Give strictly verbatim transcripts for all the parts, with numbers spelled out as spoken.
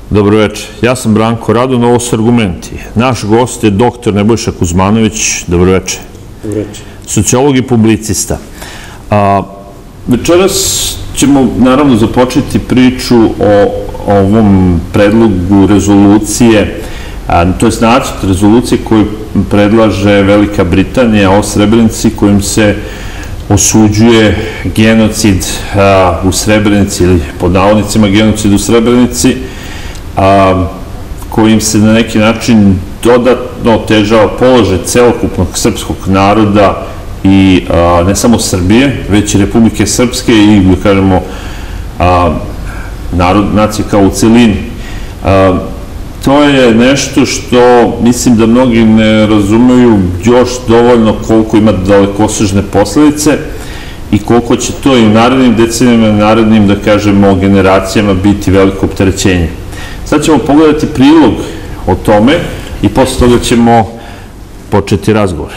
Dobro večer. Ja sam Branko Radon, ovo su Argumenti. Naš gost je doktor Nebojša Kuzmanović. Dobro večer. Dobro večer. Sociolog i publicista. Večeras ćemo naravno započeti priču o ovom predlogu rezolucije, to je nacrt rezolucije koju predlaže Velika Britanija o Srebrenici, kojim se osuđuje genocid u Srebrenici ili pod navodnicima genocid u Srebrenici, kojim se na neki način dodatno otežava položaj celokupnog srpskog naroda i ne samo Srbije, već i Republike Srpske i, da kažemo, nacije kao u celini. To je nešto što mislim da mnogi ne razumeju još dovoljno koliko ima dalekosežne posledice i koliko će to i u narednim decenijama i narednim, da kažemo, generacijama biti veliko opterećenje. Sad ćemo pogledati prilog o tome i posle toga ćemo početi razgovor.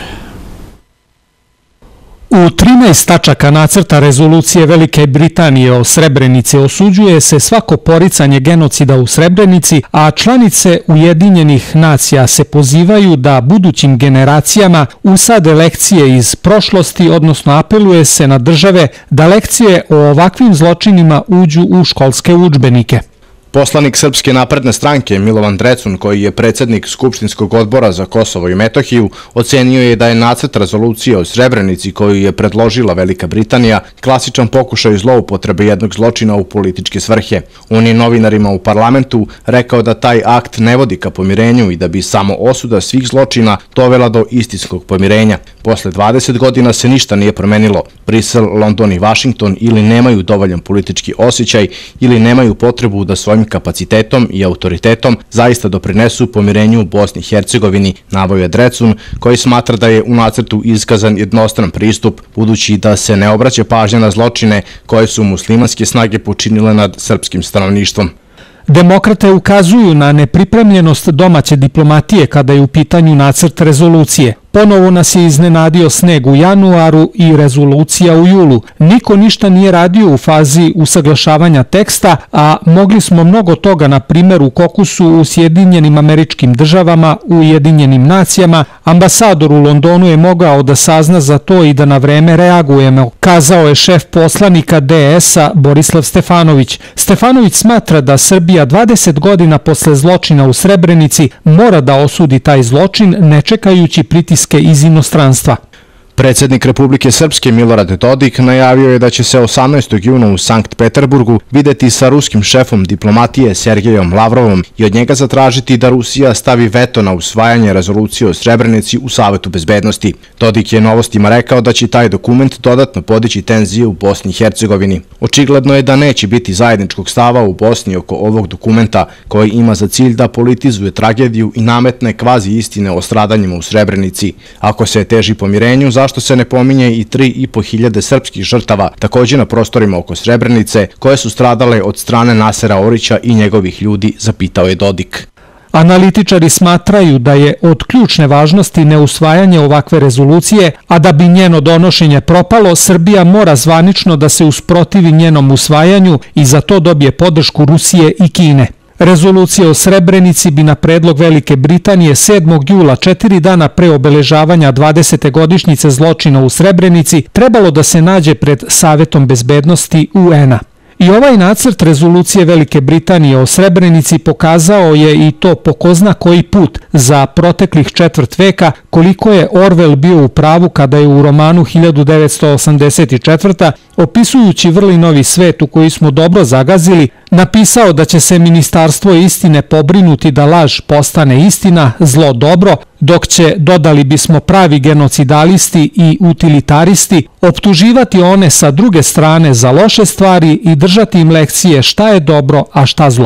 U trinaest tačaka nacrta rezolucije Velike Britanije o Srebrenici osuđuje se svako poricanje genocida u Srebrenici, a članice Ujedinjenih nacija se pozivaju da budućim generacijama usade lekcije iz prošlosti, odnosno apeluje se na države da lekcije o ovakvim zločinima uđu u školske udžbenike. Poslanik Srpske napredne stranke Milovan Drecun, koji je predsjednik Skupštinskog odbora za Kosovo i Metohiju, ocenio je da je nacrt rezolucije o Srebrenici koju je predložila Velika Britanija klasičan pokušaj zloupotrebe jednog zločina u političke svrhe. On je novinarima u parlamentu rekao da taj akt ne vodi ka pomirenju i da bi samo osuda svih zločina dovela do istinskog pomirenja. Posle dvadeset godina se ništa nije promenilo. Brisel, London i Washington ili nemaju dovoljan politički osjećaj ili nemaju potrebu da svojim kapacitetom i autoritetom zaista doprinesu pomirenju u Bosni i Hercegovini, naveo je Drecun, koji smatra da je u nacrtu iskazan jednostran pristup, budući da se ne obraća pažnja na zločine koje su muslimanske snage počinile nad srpskim stanovništvom. Demokrate ukazuju na nepripremljenost domaće diplomatije kada je u pitanju nacrt rezolucije. Ponovo nas je iznenadio sneg u januaru i rezolucija u julu. Niko ništa nije radio u fazi usaglašavanja teksta, a mogli smo mnogo toga, na primjer u kokusu u Sjedinjenim Američkim Državama, u Ujedinjenim nacijama. Ambasador u Londonu je mogao da sazna za to i da na vreme reagujemo, kazao je šef poslanika D S-a Borislav Stefanović. Stefanović smatra da Srbija dvadeset godina posle zločina u Srebrenici mora da osudi taj zločin, ne čekajući pritiske iz inostranstva. Predsjednik Republike Srpske Milorad Dodik najavio je da će se osamnaestog juna u Sankt Peterburgu videti sa ruskim šefom diplomatije Sergejom Lavrovom i od njega zatražiti da Rusija stavi veto na usvajanje rezolucije o Srebrenici u Savetu bezbednosti. Dodik je Novostima rekao da će taj dokument dodatno podići tenzije u Bosni i Hercegovini. Očigledno je da neće biti zajedničkog stava u Bosni oko ovog dokumenta, koji ima za cilj da politizuje tragediju i nametne kvazi istine o stradanjima u Srebrenici. Ako se teži pomirenju, zašto se ne pominje i tri i po hiljade srpskih žrtava, također na prostorima oko Srebrenice, koje su stradale od strane Nasera Orića i njegovih ljudi, zapitao je Dodik. Analitičari smatraju da je od ključne važnosti neusvajanje ovakve rezolucije, a da bi njeno donošenje propalo, Srbija mora zvanično da se usprotivi njenom usvajanju i za to dobije podršku Rusije i Kine. Rezolucija o Srebrenici bi na predlog Velike Britanije sedmog jula, četiri dana pre obeležavanja dvadesete godišnjice zločina u Srebrenici, trebalo da se nađe pred Savetom bezbednosti U N-a. I ovaj nacrt rezolucije Velike Britanije o Srebrenici pokazao je i to po ko zna koji put za proteklih četvrt veka koliko je Orwell bio u pravu kada je u romanu hiljadu devetsto osamdeset četvrta opisujući vrli novi svet u koji smo dobro zagazili, napisao da će se Ministarstvo istine pobrinuti da laž postane istina, zlo dobro, dok će, dodali bismo, pravi genocidalisti i utilitaristi optuživati one sa druge strane za loše stvari i držati im lekcije šta je dobro, a šta zlo.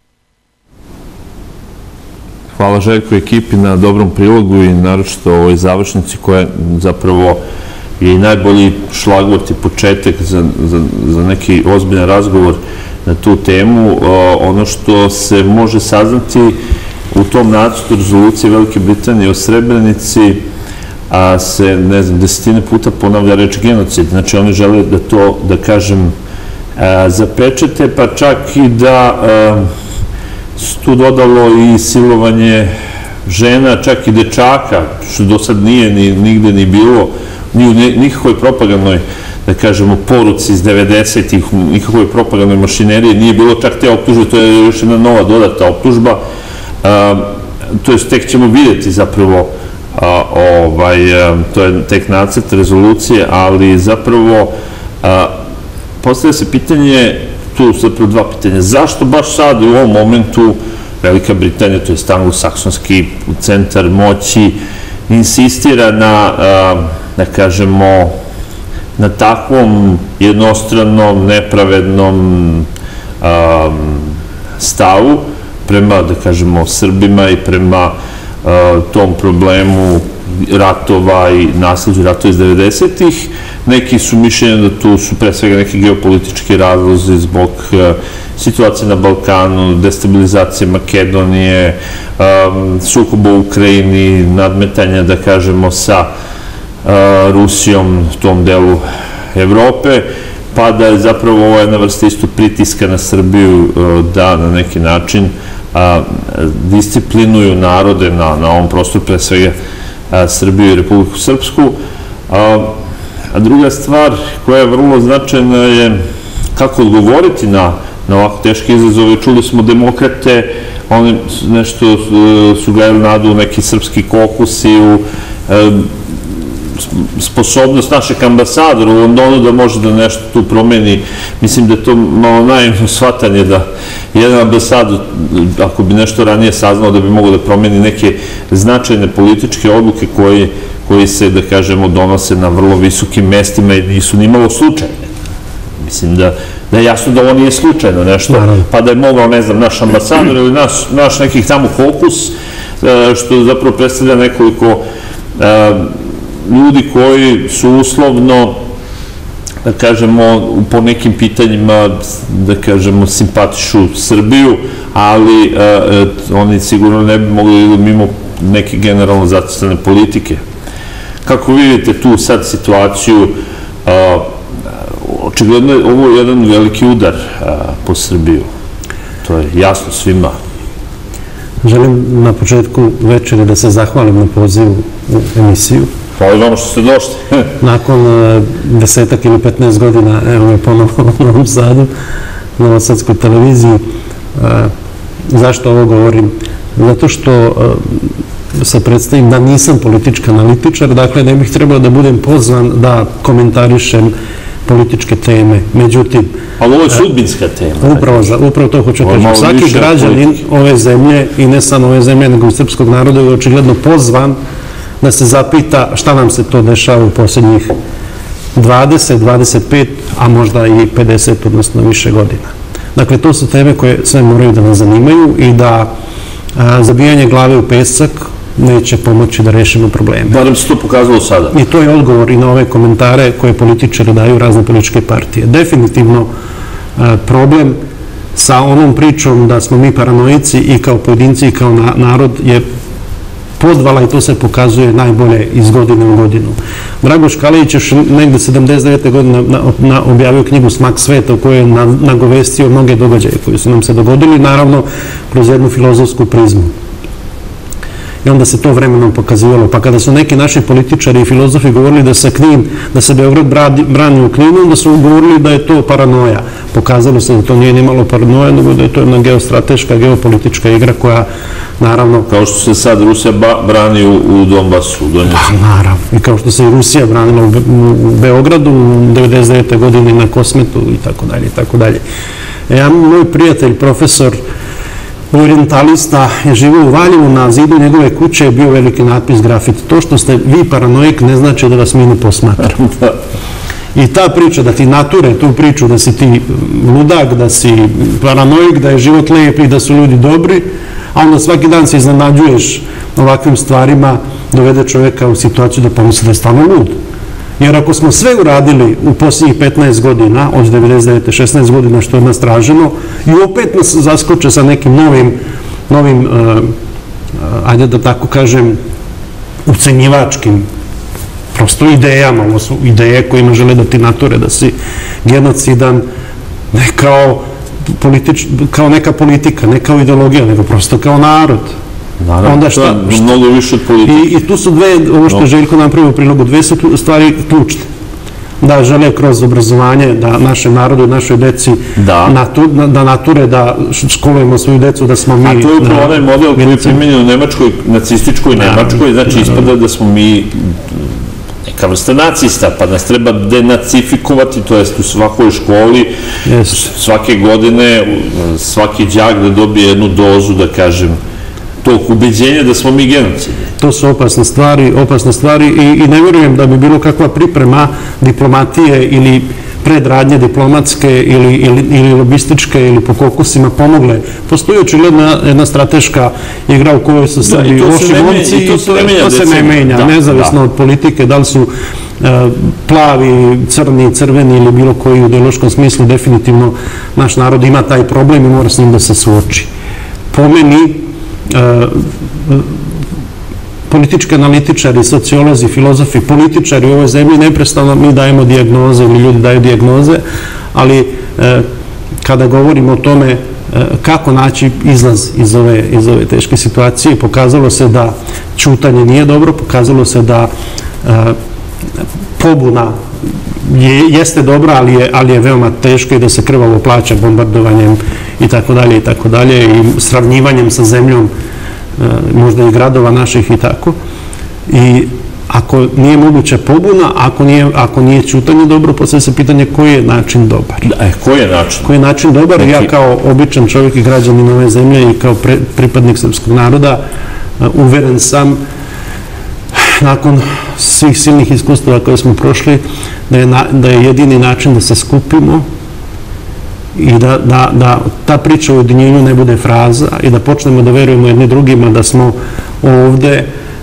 Hvala Željko i ekipi na dobrom prilogu i naročito ovoj završnici koja zapravo je i najbolji šlagvort i početak za, za, za neki ozbiljan razgovor na tu temu. Ono što se može saznati u tom nacrtu rezolucije Velike Britanije o Srebrenici a se, ne znam, desetine puta ponavlja reč genocid. Znači, oni žele da to, da kažem, zapečete, pa čak i da tu dodalo i silovanje žena, čak i dečaka, što do sad nije nigde ni bilo, ni u nikakvoj propagandnoj, da kažemo, poruci iz devedesetih, nikakvoj propagandnoj mašineriji, nije bilo čak te optužbe, to je još jedna nova dodata optužba, to je tek ćemo vidjeti zapravo, to je tek nacrt rezolucije, ali zapravo postavlja se pitanje, tu zapravo dva pitanja, zašto baš sad u ovom momentu Velika Britanija, to je anglosaksonski centar moći, insistira na, da kažemo, na takvom jednostranom, nepravednom stavu prema, da kažemo, Srbima i prema tom problemu ratova i nasljeđu ratova iz devedesetih. Neki su mišljenja da tu su pre svega neki geopolitički razlozi zbog situacije na Balkanu, destabilizacije Makedonije, sukoba u Ukrajini, nadmetanja, da kažemo, sa Rusijom u tom delu Evrope, pa da je zapravo ovo jedna vrsta isto pritiska na Srbiju da na neki način disciplinuju narode na ovom prostoru, pre svega Srbiju i Republiku Srpsku. A druga stvar koja je vrlo značajna je kako odgovoriti na ovako teške izazove. Čuli smo demokrate, oni nešto su gledali nadu u neki srpski kokus i u sposobnost našeg ambasadora u Londonu da može da nešto tu promeni. Mislim da je to malo naivno shvatanje da jedan ambasador, ako bi nešto ranije saznao, da bi mogao da promeni neke značajne političke odluke koji se, da kažemo, donose na vrlo visokim mestima i nisu ni malo slučajne. Mislim da je jasno da ovo nije slučajno nešto, pa da je mogao, ne znam, naš ambasador ili naš nekih tamo fokus, što zapravo predstavlja nekoliko ljudi koji su uslovno, da kažemo, po nekim pitanjima, da kažemo, simpatišu Srbiju, ali oni sigurno ne bi mogli ili mimo neke generalno zacrtane politike. Kako vidite tu sad situaciju, očigledno je ovo jedan veliki udar po Srbiju. To je jasno svima. Želim na početku večeri da se zahvalim na pozivu u emisiju. Hvala vam što ste došli. Nakon desetak ili petnaest godina, evo me ponovno u Novom Sadu, na novosadskoj televiziji. Zašto ovo govorim? Zato što se predstavim da nisam politički analitičar, dakle ne bih trebao da budem pozvan da komentarišem političke teme. Međutim... Ali ovo je sudbinska tema. Upravo to hoću kažem. Svaki građanin ove zemlje, i ne samo ove zemlje, nego i srpskog naroda, je očigledno pozvan da se zapita šta nam se to dešava u posljednjih dvadeset, dvadeset pet, a možda i pedeset, odnosno više godina. Dakle, to su teme koje sve moraju da nas zanimaju i da zabijanje glave u pesak neće pomoći da rešimo probleme. Barem se to pokazalo sada. I to je odgovor i na ove komentare koje političari daju razne političke partije. Definitivno problem sa onom pričom da smo mi paranoici i kao pojedinci i kao narod je podvala i to se pokazuje najbolje iz godine u godinu. Dragoš Kalić još negde sedamdeset devete godine objavio knjigu Smak sveta u kojoj je nagovestio mnoge događaje koji su nam se dogodili, naravno kroz jednu filozofsku prizmu. I onda se to vremenom pokazivalo. Pa kada su neki naši političari i filozofi govorili da se Knin, da se Beograd brani u Kninu, onda su govorili da je to paranoja. Pokazalo se da to nije nimalo paranoja, nego da je to jedna geostrateška, geopolitička igra koja, naravno... Kao što se sad Rusija brani u Donbasu, u Donjecku. Naravno. I kao što se i Rusija branila u Beogradu u devedeset devete godine na Kosmetu i tako dalje i tako dalje. Ja, moj prijatelj, profesor orijentalista, je živio u Valjevu, na zidu njegove kuće je bio veliki natpis grafit. To što ste vi paranoik ne znači da vas mi ne posmatramo. I ta priča, da ti nature tu priču, da si ti ludak, da si paranoik, da je život lijep i da su ljudi dobri, a onda svaki dan se iznenađuješ ovakvim stvarima, dovede čovjeka u situaciju da pomisli da je stvarno lud. Jer ako smo sve uradili u posljednjih petnaest godina, od devedeset devete šesnaest godina što je nas traženo, i opet nas zaskoče sa nekim novim, novim, ajde da tako kažem, ucenjivačkim prosto idejama. Ovo su ideje kojima žele da ti nature, da si genocidan, ne kao kao neka politika, ne kao ideologija, nego prosto kao narod. Naravno, to je mnogo više od politike. I tu su dve, ovo što je Željko napravio u prilogu, dve su stvari ključne. Da žele kroz obrazovanje da našem narodu i našoj deci da nature, da školujemo svoju decu, da smo mi... A to je upravo onaj model koji je primjenjen u Nemačkoj, nacističkoj Nemačkoj, znači ispada da smo mi neka vrsta nacista, pa nas treba denacifikovati, to jest u svakoj školi, svake godine, svaki đak da dobije jednu dozu, da kažem, tog ubeđenja da smo mi genocidi. To su opasne stvari, opasne stvari i ne vjerujem da bi bilo kakva priprema diplomatije ili predradnje diplomatske ili lobističke ili po kokusima pomogle. Postoji očigledna jedna strateška igra u kojoj su Srbi loši momci i to se ne menja, nezavisno od politike, da li su plavi, crni, crveni ili bilo koji u ideološkom smislu. Definitivno naš narod ima taj problem i mora s njim da se suoči. Po meni, politički analitičari, sociolozi, filozofi, političari u ovoj zemlji, neprestano mi dajemo dijagnoze ili ljudi daju dijagnoze, ali kada govorimo o tome kako naći izlaz iz ove teške situacije, pokazalo se da ćutanje nije dobro, pokazalo se da pobuna jeste dobra, ali je veoma teško i da se krvavo plaća bombardovanjem i tako dalje i tako dalje i sravnjivanjem sa zemljom možda i gradova naših i tako. I ako nije moguća pobuna, ako nije ćutanje dobro, postoje se pitanje koji je način dobar. Koji je način? Koji je način dobar? Ja kao običan čovjek i građanin ove zemlje i kao pripadnik srpskog naroda uveren sam, nakon svih silnih iskustava koje smo prošli, da je jedini način da se skupimo i da ta priča o ujedinjenju ne bude fraza i da počnemo da verujemo jedni drugima da smo ovde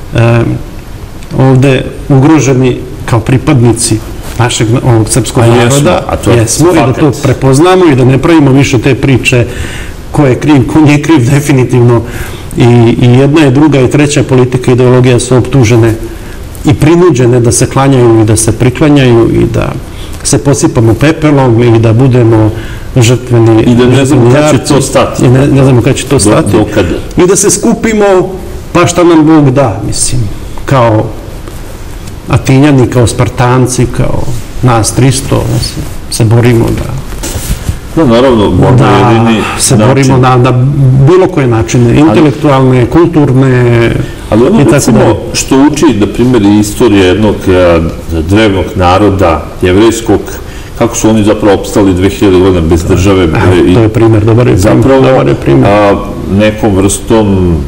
ovde ugroženi kao pripadnici našeg srpskog naroda. Jesmo, i da to prepoznamo i da ne pravimo više te priče ko je kriv, ko nije kriv, definitivno. I jedna i druga i treća politika i ideologija su optužene i prinuđene da se klanjaju i da se priklanjaju i da se posipamo pepelom i da budemo žrtveni. I da ne znamo kada će to stati. I ne znamo kada će to stati. I da se skupimo, pa šta nam Bog da, mislim, kao Atinjani, kao Spartanci, kao nas tristo, se borimo da... Da, naravno, borba je jedini način. Da se borimo na bilo koje načine, intelektualne, kulturne... Ali ono, recimo, što uči, na primjer, istorija jednog drevnog naroda, jevrejskog, kako su oni zapravo opstali dve hiljade godina bez države. To je primjer, dobar je primjer. Zapravo, nekom vrstom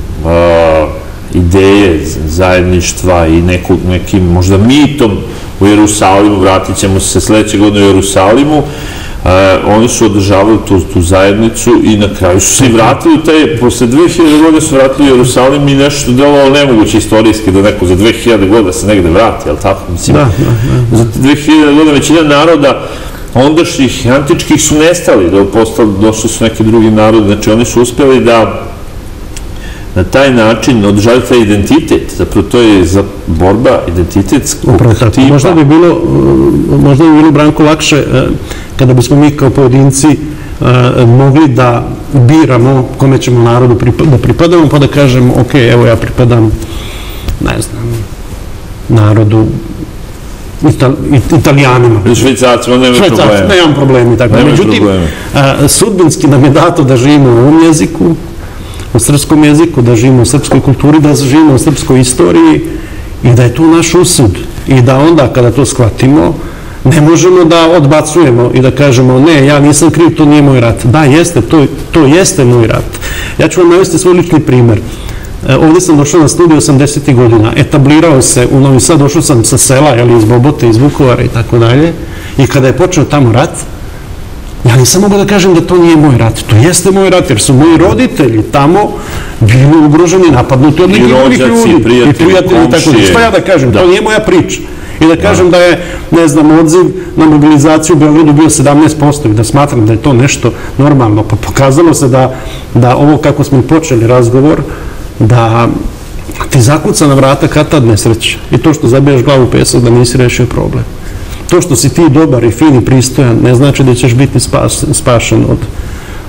ideje zajedništva i nekim možda mitom u Jerusalimu, vratit ćemo se sledeće godine u Jerusalimu, oni su održavali tu zajednicu i na kraju su se i vratili u te, posle dve hiljade godina su vratili u Jerusalim i nešto delovalo nemoguće istorijski da neko za dve hiljade godina se negde vrati, jel tako? Da, da, da. Za dve hiljade godina većina naroda ondašnjih antičkih su nestali, došli su neki drugi narodi, znači oni su uspjeli da na taj način održavaju taj identitet, zapravo to je borba identitetskog tipa. Možda bi bilo, možda bi bilo, Branko, lakše kada bismo mi kao pojedinci mogli da biramo kome ćemo narodu da pripadamo, pa da kažemo, ok, evo ja pripadam, ne znam, narodu Italijanima. Švajcarcima, nema problema. Nemam problema i tako. Međutim, sudbinski nam je dato da živimo u ovom jeziku, u srpskom jeziku, da živimo u srpskoj kulturi, da živimo u srpskoj istoriji i da je to naš usud. I da onda, kada to shvatimo, ne možemo da odbacujemo i da kažemo, ne, ja nisam kriv, to nije moj rat. Da, jeste, to jeste moj rat. Ja ću vam navesti svoj lični primer. Ovdje sam došao na studiju osamdesetih godina, etablirao se u Novi Sad, došao sam sa sela, iz Bobote, iz Vukovara i tako dalje. I kada je počeo tamo rat, ja nisam mogao da kažem da to nije moj rat. To jeste moj rat, jer su moji roditelji tamo bili ugroženi, napadnuti od nekih drugih ljudi. I prijatelji, i tako da. Šta ja da kažem? To nije moja priča. I da kažem da je, ne znam, odziv na mobilizaciju u Beogradu bio sedamnaest posto i da smatram da je to nešto normalno. Pa pokazalo se da ovo kako smo počeli razgovor, da ti zakuca na vrata kad tad nesreća. I to što zabijaš glavu u pesak da nisi rešio problem. To što si ti dobar i fin i pristojan ne znači da ćeš biti spašen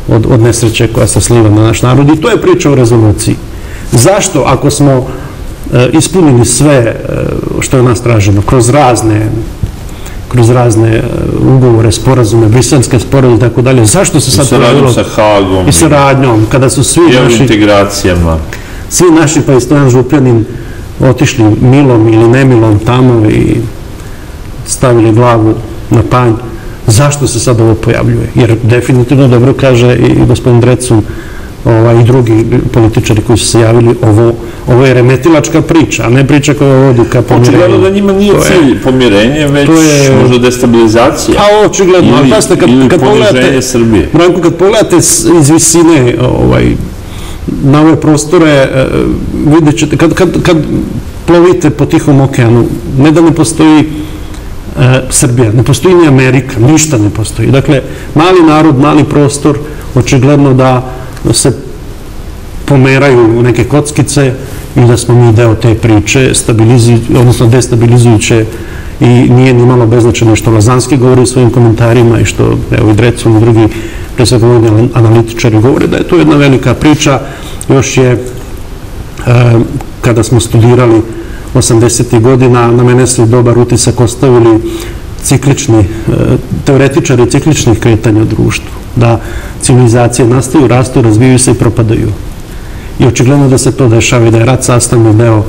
od, od nesreće koja se sliva na naš narod. I to je priča o rezoluciji. Zašto, ako smo e, ispunili sve e, što je nas traženo, kroz razne kroz razne e, ugovore, sporazume, briselske sporazume i tako dalje, zašto se sad... I saradnjom sa Hagom. I saradnjom, kada su svi naši... integracijama. Svi naši, pa i Stojan Župljanin, otišli milom ili nemilom tamo i stavili glavu na panj. Zašto se sad ovo pojavljuje? Jer definitivno dobro kaže i gospodin Drecun i drugi političari koji su se javili, ovo je remetilačka priča, a ne priča koja vodi ka pomirenju. Očigledno da njima nije cilj pomirenje, već možda destabilizacija. Pa očigledno, ali pasite, kad pogledate, Branko, kad pogledate iz visine na ove prostore, vidjet ćete, kad plovite po Tihom okeanu, ne da ne postoji Srbija, ne postoji ni Amerika, ništa ne postoji. Dakle, mali narod, mali prostor, očigledno da se pomeraju neke kockice i da smo mi deo te priče, odnosno destabilizujuće, i nije ni malo beznačajno što Lazanski govori u svojim komentarima i što, evo, i Drecun i drugi presvedovodni analitičari govore da je to jedna velika priča. Još je, kada smo studirali osamdesetih godina, na mene su dobar utisak ostavili ciklični, teoretičari cikličnih kretanja u društvu, da civilizacije nastaju, rastu, razvijaju se i propadaju. I očigledno da se to dešava i da je rat sastavni deo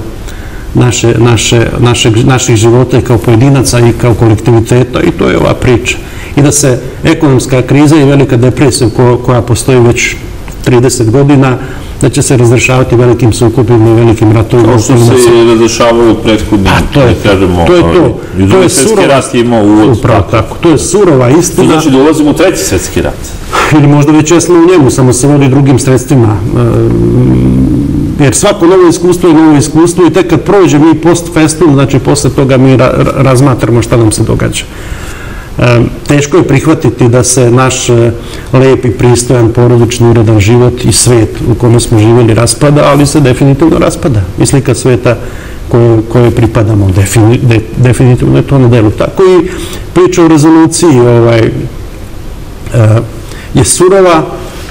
naših života i kao pojedinaca i kao kolektiviteta, i to je ova priča. I da se ekonomska kriza i velika depresija koja postoji već trideset godina, da će se razrešavati velikim sukobima i velikim ratovima. Kao što se i razrešavaju prethodnim, da kažemo, i drugi svjetski rat je imao uvod. Upravo tako, to je surova istina. To znači da ulazimo u treći svjetski rat. Ili možda već jesmo u njemu, samo se vodi drugim sredstvima. Jer svako novo iskustvo je novo iskustvo i tek kad prođe mi post festum, znači posle toga mi razmatramo šta nam se događa. Teško je prihvatiti da se naš lepi, pristojan, porodični, uredan život i svet u kome smo živjeli raspada, ali se definitivno raspada. I slika sveta kojoj pripadamo, definitivno je to na delu. Tako i priča o rezoluciji je surova,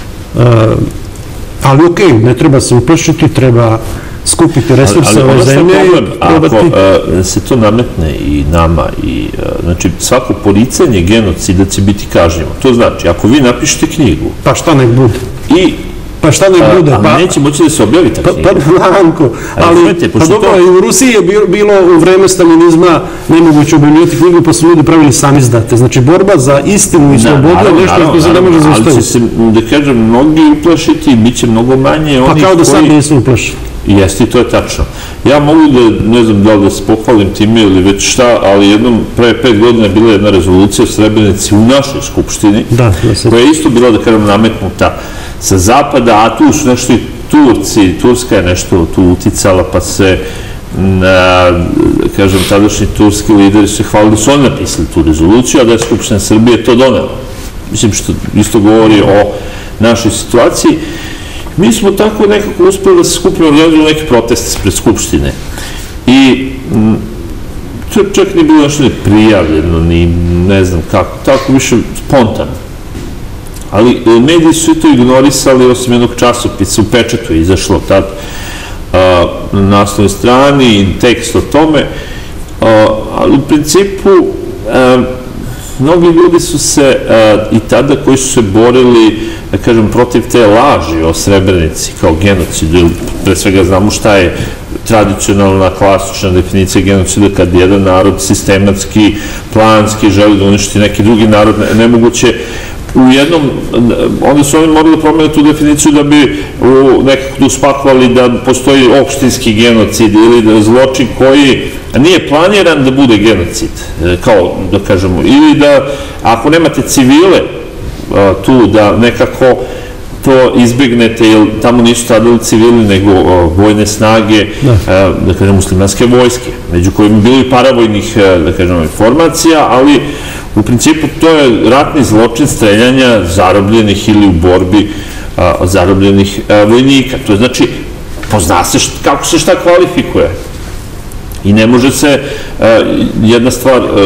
ali okej, ne treba se uplašiti, treba skupiti resurse ove zemlje i probati... Ako se to nametne i nama, znači svako poricanje genocida će biti kažnjivo. To znači, ako vi napišete knjigu... Pa šta nek bude? I... Pa šta nek bude? Ali neće moći da se objavi ta knjiga. Pa Blanko, ali... Pa dobro, i u Rusiji je bilo u vreme stalinizma nemoguće objavljivati knjigu, pa su ljudi pravili samizdate. Znači, borba za istinu i slobodu je nešto što se ne može zaustaviti. Ali će se, da kažem, mnogi uplašiti i bit će mnogo manje onih koji... Pa kao da sad nisu uplašiti. Jeste, i to je tačno. Ja mogu da, ne znam da li da se pohvalim time ili već šta, ali jednom pre pet godina je bila jedna rezolucija u Srebrenici u našoj skupštini, koja je isto bila, da kažem, nametnuta sa zapada, a tu su nešto i Turci, Turska je nešto tu uticala, pa se, kažem, tadašnji turski lideri se hvalili da su oni napisali tu rezoluciju, a da je Skupština Srbije to donela. Mislim što isto govori o našoj situaciji. Mi smo tako nekako uspeli da se skupimo organizujemo neke proteste pred Skupštine. I to čak nije bilo nešto neprijavljeno, ni ne znam kako, tako više spontano. Ali mediji su to ignorisali, osim jednog časopisa, u Pečatu je izašlo tad na naslovnoj strani, tekst o tome, ali u principu mnogi ljudi su se i tada koji su se borili, da kažem, protiv te laži o Srebrenici kao genocidu, pre svega znamo šta je tradicionalna, klasična definicija genocida kad jedan narod sistematski, planski želi da uništi neki drugi narod, nemoguće u jednom, onda su oni morali da promene tu definiciju da bi nekako uspakovali da postoji opštinski genocid ili zločin koji nije planiran da bude genocid, kao da kažemo, ili da ako nemate civile tu da nekako to izbegnete, jer tamo nisu stradali civili nego vojne snage, da kažem, muslimanske vojske, među kojima je bilo i paravojnih, da kažem, formacija, ali u principu to je ratni zločin streljanja zarobljenih ili u borbi zarobljenih vojnika. To je znači, pozna se kako se šta kvalifikuje. I ne može se jedna stvar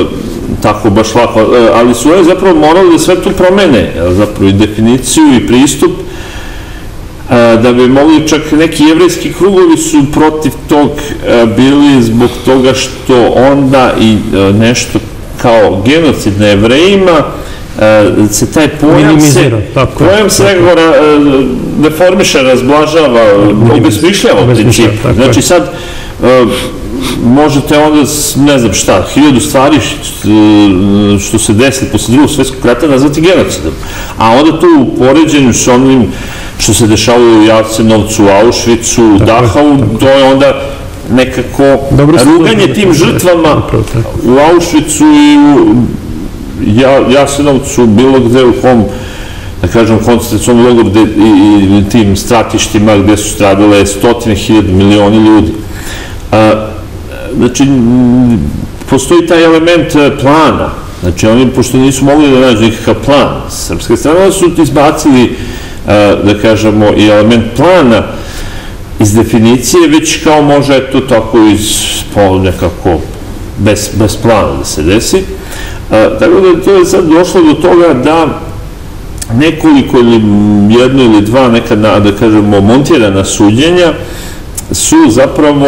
tako baš lako, ali su oni zapravo morali da sve to promene, zapravo i definiciju i pristup, da bi mogli, čak neki jevrejski krugovi su protiv tog bili zbog toga što onda i nešto kao genocid na Jevrejima, se taj pojam se, pojam se nekako deformiše, razblažava, obesmišljava u principu. Znači sad, možete onda, ne znam šta, hiljadu stvari što se desili posle drugog svjetskog rata nazvati genocidom. A onda tu u poređenju s onim što se dešavalo u Jasenovcu, u Auschwitzu, u Dachau, to je onda nekako ruganje tim žrtvama u Auschwitzu i u Jasenovcu, bilo gde u kom, da kažem, koncentracionom logoru i tim stratištima gde su stradale stotine hiljada, milioni ljudi. Znači, postoji taj element plana. Znači, oni, pošto nisu mogli da nađu nikakav plan srpske strane, su izbacili, da kažemo, i element plana iz definicije, već kao može to tako iz nekako bez plana da se desi. Tako da to je sad došlo do toga da nekoliko ili jedno ili dva neka, da kažemo, montirana suđenja su zapravo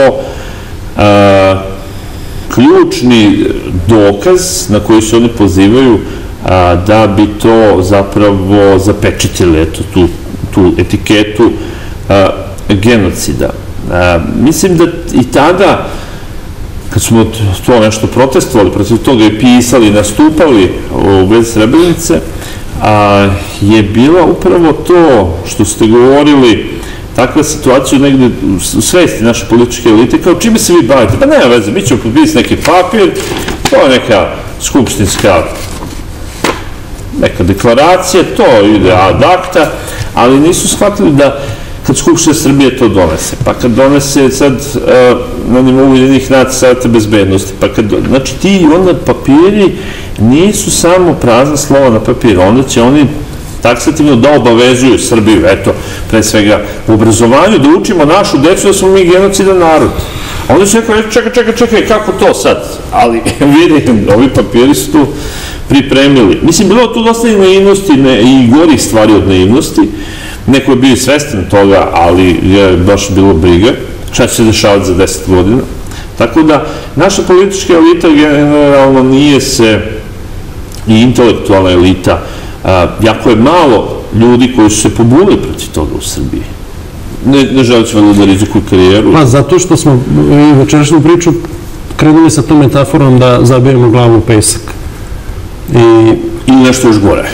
ključni dokaz na koji se oni pozivaju da bi to zapravo zapečetili, eto, tu etiketu genocida. Mislim da i tada, kad smo to nešto protestovali, protiv toga i pisali, nastupali u vezi Srebrenice, je bila upravo to što ste govorili, takva situacija negde u svesti naše političke elite, kao čime se vi bavite? Pa nema veze, mi ćemo potpisati neki papir, to je neka skupštinska neka deklaracija, to ide ad acta, ali nisu shvatili da kad Skupština Srbije to donese, pa kad donese sad na nivou Ujedinjenih nacija Saveta bezbednosti, pa kad, znači ti onda papiri nisu samo prazna slova na papiru, onda će oni taksativno da obavezuju Srbiju, eto, pre svega u obrazovanju, da učimo našu decu da smo mi genocidan narod. A onda će neko reći, čekaj, čekaj, čekaj, kako to sad? Ali vidim, ovi papiri su tu pripremili. Mislim, bilo tu dosta i naivnosti i gorih stvari od naivnosti. Neko je bio svestan toga, ali je baš bilo briga šta će se dešavati za deset godina. Tako da, naša politička elita generalno nije se, i intelektualna elita, jako je malo ljudi koji su se pobunili protiv toga u Srbiji. Ne želeći valjda da rizikuju karijeru. Pa zato što smo i večerašnju priču krenuli sa tom metaforom da zabijemo glavu u pesak. Ili nešto još gore.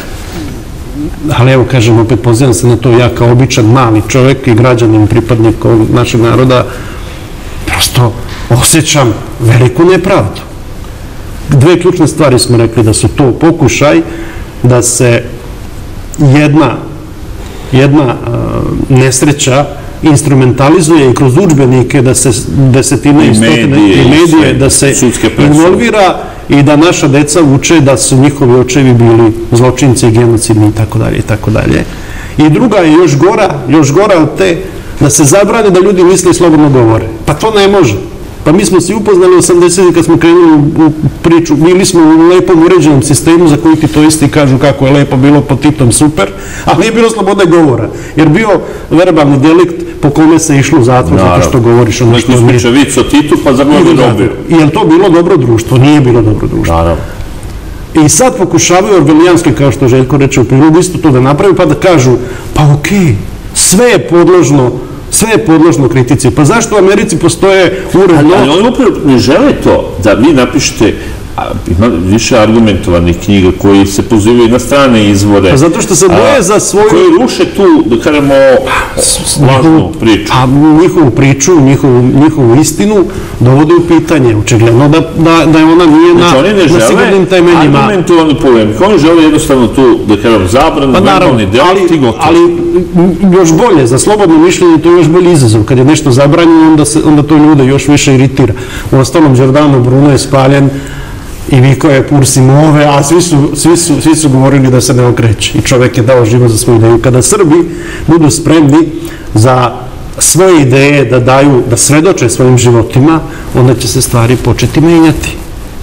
Ali evo, kažem, opet pozivam se na to, ja kao običan mali čovek i građanin, pripadnik našeg naroda, prosto osjećam veliku nepravdu. Dve ključne stvari smo rekli, da su to pokušaj da se jedna jedna nesreća instrumentalizuje i kroz udžbenike, da se desetine i stotine i medije, da se involvira i da naša deca uče da su njihovi očevi bili zločinci i genocidni i tako dalje i tako dalje. I druga je još gora, još gora od te, da se zabrane da ljudi misle i slobodno govore. Pa to ne može. Pa mi smo se upoznali u osamdesetih kad smo krenuli u priču, bili smo u lepom uređenom sistemu za koji ti to isti kažu kako je lepo bilo pod Titom, super, ali nije bilo slobode govora, jer bio verbalni delikt po kome se išlo u zatvor zato što govoriš ono što nije. Neko smiče vic o Titu pa za mnogo dobio. I je li to bilo dobro društvo? Nije bilo dobro društvo. Naravno. I sad pokušavaju orvelijanski, kao što Željko reče u prilogu, isto to da napravi pa da kažu, pa okej, sve je podložno sve je podložno kritici. Pa zašto u Americi postoje uredno... Ali oni upravo ne žele to da vi napišete, ima više argumentovanih knjiga koji se pozivaju na strane izvore. Pa zato što se boje za svoju... Koji ruše tu, da kažemo, lažnu priču. A njihovu priču, njihovu istinu dovode u pitanje. Očigledno da je ona nije na sigurnim temeljima. Oni ne žele argumentovanu polemiku. Oni žele jednostavno tu, da kažem, zabranu, verbalni delikt i gotovo. Ali još bolje, za slobodno mišljenje to je još bolji izazov. Kad je nešto zabranjeno, onda to ljude još više iritira. U ostalom, Giordano Bruno je spaljen i vikao je Pursi Move, a svi su govorili da se ne okreće. I čovek je dao život za svoju ideju. Kada Srbi budu spremni za svoje ideje da daju, da svedoče svojim životima, onda će se stvari početi menjati.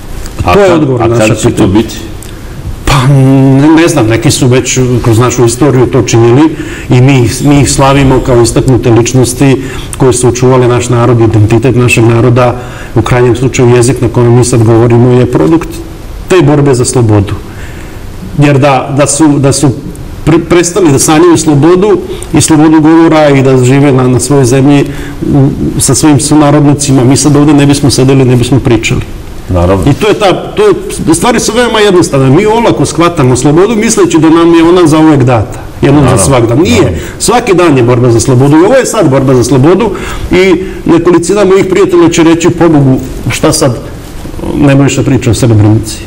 To je odgovor na naša pitanja. A kada će to biti? Pa ne znam, neki su već kroz našu istoriju to činili i mi, mi ih slavimo kao istaknute ličnosti koje su očuvali naš narod, identitet našeg naroda, u krajnjem slučaju jezik na kojem mi sad govorimo je produkt te borbe za slobodu. Jer da, da su, da su pre, prestali da sanjaju slobodu i slobodu govora i da žive na, na svojoj zemlji u, sa svojim sunarodnicima, mi sad ovde ne bismo sedeli, ne bismo pričali. Naravno. I to je ta, to je, stvari su veoma jednostavne. Mi olako shvatamo slobodu misleći da nam je ona za uvek data. Jednom za svak dan. Nije. Naravno. Svaki dan je borba za slobodu. I ovo je sad borba za slobodu i nekolicina mojih prijatelja će reći, pobogu, šta sad ne možeš da priča o Srebrenici.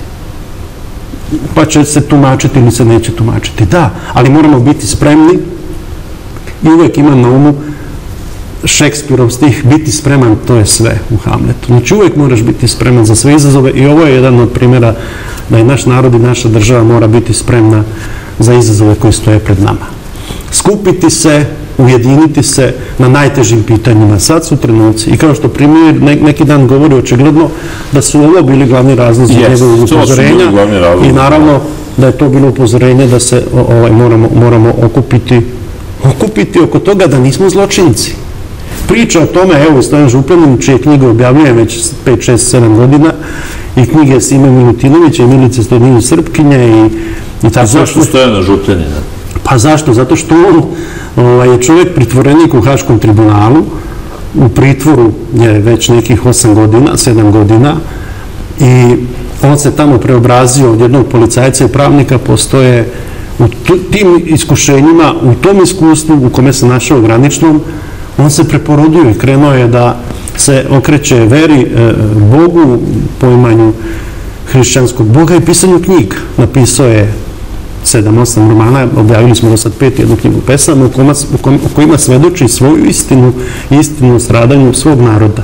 Pa će se tumačiti ili se neće tumačiti. Da, ali moramo biti spremni i uvek imam na umu Šekspirov stih, biti spreman, to je sve u Hamletu. Znači uvek moraš biti spreman za sve izazove i ovo je jedan od primjera da i naš narod i naša država mora biti spremna za izazove koji stoje pred nama. Skupiti se, ujediniti se na najtežim pitanjima. Sad su trenuci. I kao što primjer neki dan govori očigledno da su ovo bili glavni razlozi njegovog upozorenja i naravno da je to bilo upozorenje da se ovaj, moramo, moramo okupiti, okupiti oko toga da nismo zločinci. Priča o tome, evo, Stojan Župljanin, čije knjige objavljujem već pet, šest, sedam godina i knjige Sime Milutinovića i Milice Stojadinović Srpkinje i, i tako. Zašto Stojana Župljanina? Pa zašto? Zato što on ovaj, je čovjek pritvorenik u Haškom tribunalu, u pritvoru je već nekih osam godina, sedam godina i on se tamo preobrazio od jednog policajca i pravnika, postoje u tim iskušenjima, u tom iskustvu u kome se našao graničnom, on se preporodio i krenuo je da se okreće veri, Bogu, poimanju hrišćanskog Boga i pisanju knjiga. Napisao je sedam, osam romana, objavili smo do sad pet, jednu knjigu pesama u kojima svedoči svoju istinu, istinu o stradanju svog naroda.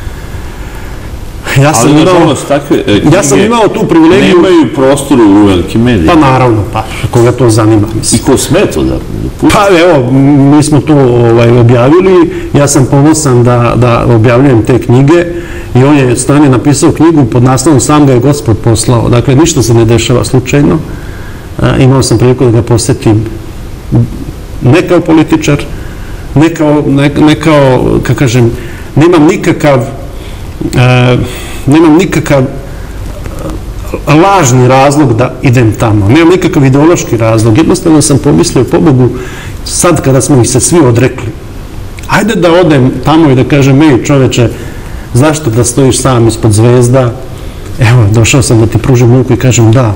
Ja sam, ali, imao, nažalost, takve knjige ja sam imao tu privilegiju... nemaju prostoru u velikim medijima. Pa naravno, pa koga to zanima, mislim. I ko sme to da pusti? Pa evo, mi smo to ovaj, objavili, ja sam ponosan da, da objavljujem te knjige i on je Stojan napisao knjigu pod naslovom Sam ga je Gospod poslao. Dakle, ništa se ne dešava slučajno. E, imao sam priliku da ga posjetim ne kao političar, ne kao, ne, ne kao, kako kažem, nemam nikakav E, nemam nikakav lažni razlog da idem tamo. Nemam nikakav ideološki razlog. Jednostavno sam pomislio, pobogu, sad kada smo ih se svi odrekli, ajde da odem tamo i da kažem, ej čoveče, zašto da stojiš sam ispod zvezda? Evo, došao sam da ti pružim ruku i kažem da.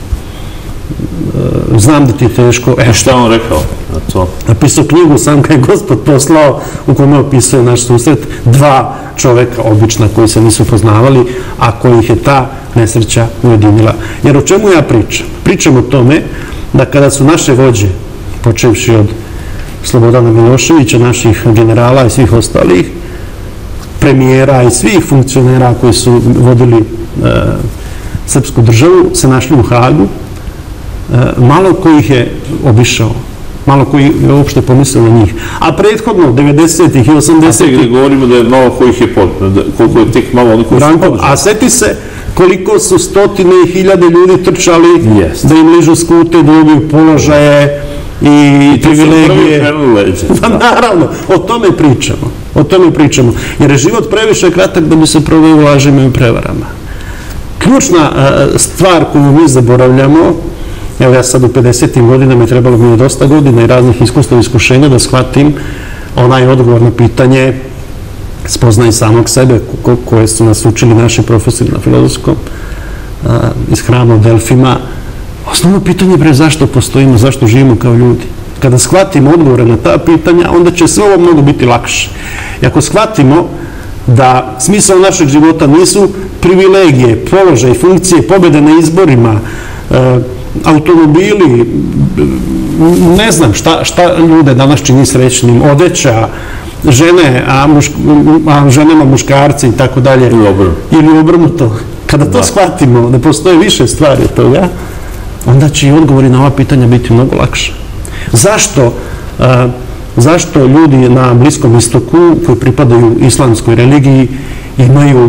Znam da ti je teško. I šta on rekao na to? Napisao knjigu Sam ga je Gospod poslao u kome opisuje naš susret dva čoveka obična koji se nisu poznavali, a kojih je ta nesreća ujedinila. Jer o čemu ja pričam? Pričam o tome da kada su naše vođe, počevši od Slobodana Miloševića, naših generala i svih ostalih, premijera i svih funkcionera koji su vodili e, srpsku državu, se našli u Hagu, malo koji ih je obišao, malo koji je uopšte pomislio na njih. A prethodno, devedesetih i osamdesetih... A tek da govorimo da je malo kojih je potpuno, koliko je tek malo oni koji su podržali. A seti se koliko su stotine i hiljade ljudi trčali da im ližu skute, da ubiju položaje i privilegije. Pa naravno, o tome pričamo. O tome pričamo. Jer je život previše kratak da bi se proveo u lažima i prevarama. Ključna stvar koju mi zaboravljamo, evo ja sad u pedesetim godinama i trebalo mi je dosta godina i raznih iskustava i iskušenja da shvatim onaj odgovor na pitanje spoznaj samog sebe koje su nas učili naši profesori na filozofskom iz hrama u Delfima. Osnovno pitanje je zašto postojimo, zašto živimo kao ljudi. Kada shvatimo odgovore na ta pitanja, onda će sve ovo mnogo biti lakše. I ako shvatimo da smisao našeg života nisu privilegije, položaj, funkcije, pobjede na izborima, automobili, ne znam šta, šta ljude danas čini srećnim, odeća, žene, a, muš, a ženama muškarci i tako dalje. Ili obrnuto. Ili obrnuto. Kada to shvatimo, da postoje više stvari toga, onda će i odgovori na ova pitanja biti mnogo lakše. Zašto, a, zašto ljudi na Bliskom istoku koji pripadaju islamskoj religiji imaju